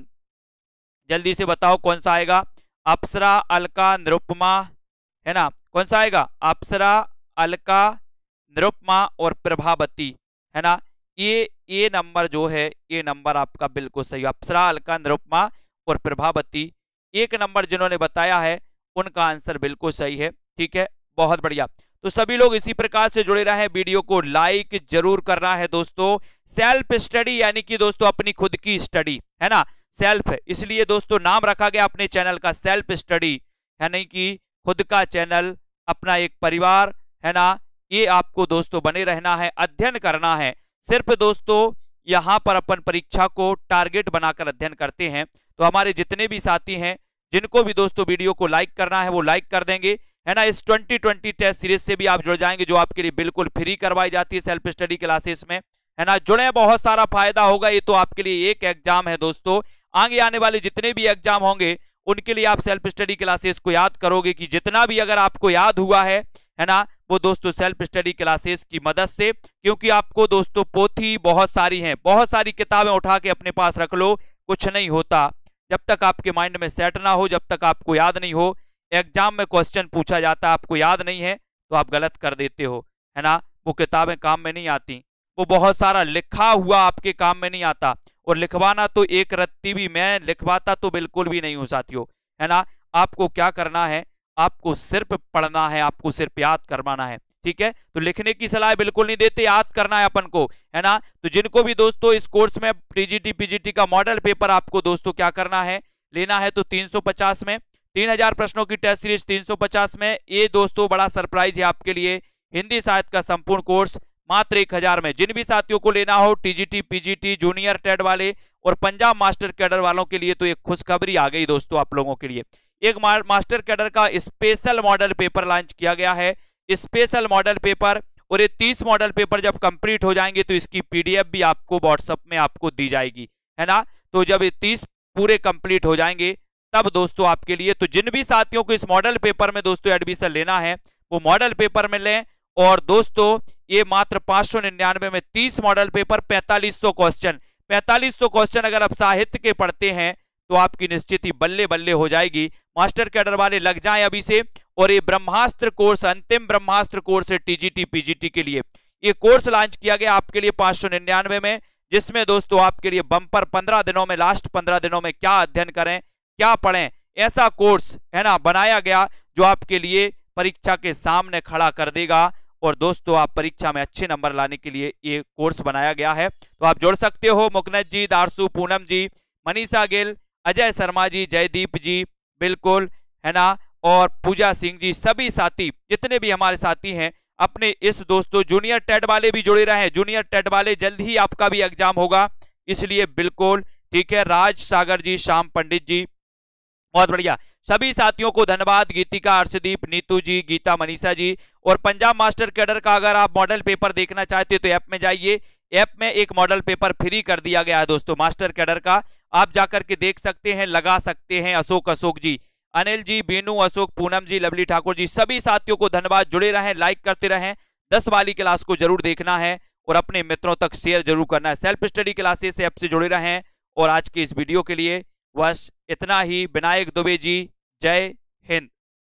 जल्दी से बताओ कौन सा आएगा। अप्सरा, अलका, निरुपमा, है ना, कौन सा आएगा, अप्सरा, अलका, निरुपमा और प्रभावती, है ना। ये ये नंबर जो है, ये नंबर आपका बिल्कुल सही, अप्सरा, अलका, निरुपमा और प्रभावती, एक नंबर जिन्होंने बताया है उनका आंसर बिल्कुल सही है। ठीक है, बहुत बढ़िया। तो सभी लोग इसी प्रकार से जुड़े रहे, वीडियो को लाइक जरूर करना है दोस्तों। सेल्फ स्टडी यानी कि दोस्तों अपनी खुद की स्टडी, है ना, सेल्फ, इसलिए दोस्तों नाम रखा गया अपने चैनल का सेल्फ स्टडी, यानी कि खुद का चैनल, अपना एक परिवार, है ना। ये आपको दोस्तों बने रहना है, अध्ययन करना है। सिर्फ दोस्तों यहाँ पर अपन परीक्षा को टारगेट बनाकर अध्ययन करते हैं। तो हमारे जितने भी साथी हैं, जिनको भी दोस्तों वीडियो को लाइक करना है वो लाइक कर देंगे, है ना। इस ट्वेंटी ट्वेंटी टेस्ट सीरीज से भी आप जुड़ जाएंगे, जो आपके लिए बिल्कुल फ्री करवाई जाती है सेल्फ स्टडी क्लासेस में, है ना। जुड़े, बहुत सारा फायदा होगा। ये तो आपके लिए एक एग्जाम है दोस्तों, आगे आने वाले जितने भी एग्जाम होंगे उनके लिए आप सेल्फ स्टडी क्लासेस को याद करोगे कि जितना भी अगर आपको याद हुआ है, है ना, वो दोस्तों सेल्फ स्टडी क्लासेस की मदद से, क्योंकि आपको दोस्तों पोथी बहुत सारी हैं, बहुत सारी किताबें उठा के अपने पास रख लो, कुछ नहीं होता जब तक आपके माइंड में सेट ना हो, जब तक आपको याद नहीं हो। एग्जाम में क्वेश्चन पूछा जाता है, आपको याद नहीं है तो आप गलत कर देते हो, है ना। वो किताबें काम में नहीं आती, वो बहुत सारा लिखा हुआ आपके काम में नहीं आता। और लिखवाना तो एक रत्ती भी मैं लिखवाता तो बिल्कुल भी नहीं हूं साथियों, है ना। आपको क्या करना है, आपको सिर्फ पढ़ना है, आपको सिर्फ याद करवाना है। ठीक है, तो लिखने की सलाह बिल्कुल नहीं देते, याद करना है अपन को, है ना। तो जिनको भी दोस्तों इस कोर्स में टीजीटी पीजीटी का मॉडल पेपर आपको दोस्तों क्या करना है, लेना है, तो तीन सौ पचास में तीन हजार प्रश्नों की टेस्ट सीरीज तीन सौ पचास में, ये दोस्तों बड़ा सरप्राइज है आपके लिए। हिंदी साहित्य का संपूर्ण कोर्स मात्र एक हजार में। जिन भी साथियों को लेना हो टीजीटी पीजीटी जूनियर टेड वाले और पंजाब मास्टर कैडर वालों के लिए तो एक खुशखबरी आ गई दोस्तों आप लोगों के लिए। एक मास्टर कैडर का स्पेशल मॉडल पेपर लॉन्च किया गया है, स्पेशल मॉडल पेपर, और ये तीस मॉडल पेपर जब कंप्लीट हो जाएंगे तो इसकी पीडीएफ भी आपको व्हाट्सएप में आपको दी जाएगी, है ना। तो जब ये तीस पूरे कंप्लीट हो जाएंगे तब दोस्तों आपके लिए, तो जिन भी साथियों को इस मॉडल पेपर में दोस्तों एडमिशन लेना है वो मॉडल पेपर में लें। और दोस्तों ये मात्र पांच सौ निन्यानवे में तीस मॉडल पेपर, पैंतालीस सौ क्वेश्चन, पैंतालीस सौ क्वेश्चन अगर आप साहित्य के पढ़ते हैं तो आपकी निश्चित ही बल्ले बल्ले हो जाएगी। मास्टर कैडर वाले लग जाएं अभी से। और ये ब्रह्मास्त्र कोर्स, अंतिम ब्रह्मास्त्र कोर्स है टीजीटी पीजीटी के लिए। ये कोर्स लॉन्च किया गया आपके लिए पांच सौ निन्यानवे में, जिसमें दोस्तों आपके लिए बम्पर पंद्रह दिनों में, लास्ट पंद्रह दिनों में क्या अध्ययन करें, क्या पढ़ें, ऐसा कोर्स, है ना, बनाया गया जो आपके लिए परीक्षा के सामने खड़ा कर देगा। और दोस्तों आप परीक्षा में अच्छे नंबर लाने के लिए ये कोर्स बनाया गया है। तो आप जुड़ सकते हो, मुकनत जी, दारसू, पूनम जी, मनीषा गिल, अजय शर्मा जी, जयदीप जी, बिल्कुल, है ना, और पूजा सिंह जी, सभी साथी जितने भी हमारे साथी हैं अपने इस दोस्तों जूनियर टेट वाले भी जुड़े रहे। जूनियर टेट वाले जल्द ही आपका भी एग्जाम होगा, इसलिए बिल्कुल, ठीक है। राज सागर जी, श्याम पंडित जी, बहुत बढ़िया, सभी साथियों को धन्यवाद। गीतिका, अर्शदीप, नीतू जी, गीता, मनीषा जी। और पंजाब मास्टर कैडर का अगर आप मॉडल पेपर देखना चाहते हो तो ऐप में जाइए, ऐप में एक मॉडल पेपर फ्री कर दिया गया है दोस्तों मास्टर कैडर का, आप जाकर के देख सकते हैं, लगा सकते हैं। अशोक अशोक जी, अनिल जी, बीनू, अशोक, पूनम जी, लवली ठाकुर जी, सभी साथियों को धन्यवाद। जुड़े रहें, लाइक करते रहें, दस वाली क्लास को जरूर देखना है और अपने मित्रों तक शेयर जरूर करना है। सेल्फ स्टडी क्लासेस ऐप से जुड़े रहें। और आज के इस वीडियो के लिए बस इतना ही। विनायक दुबे जी, जय हिंद।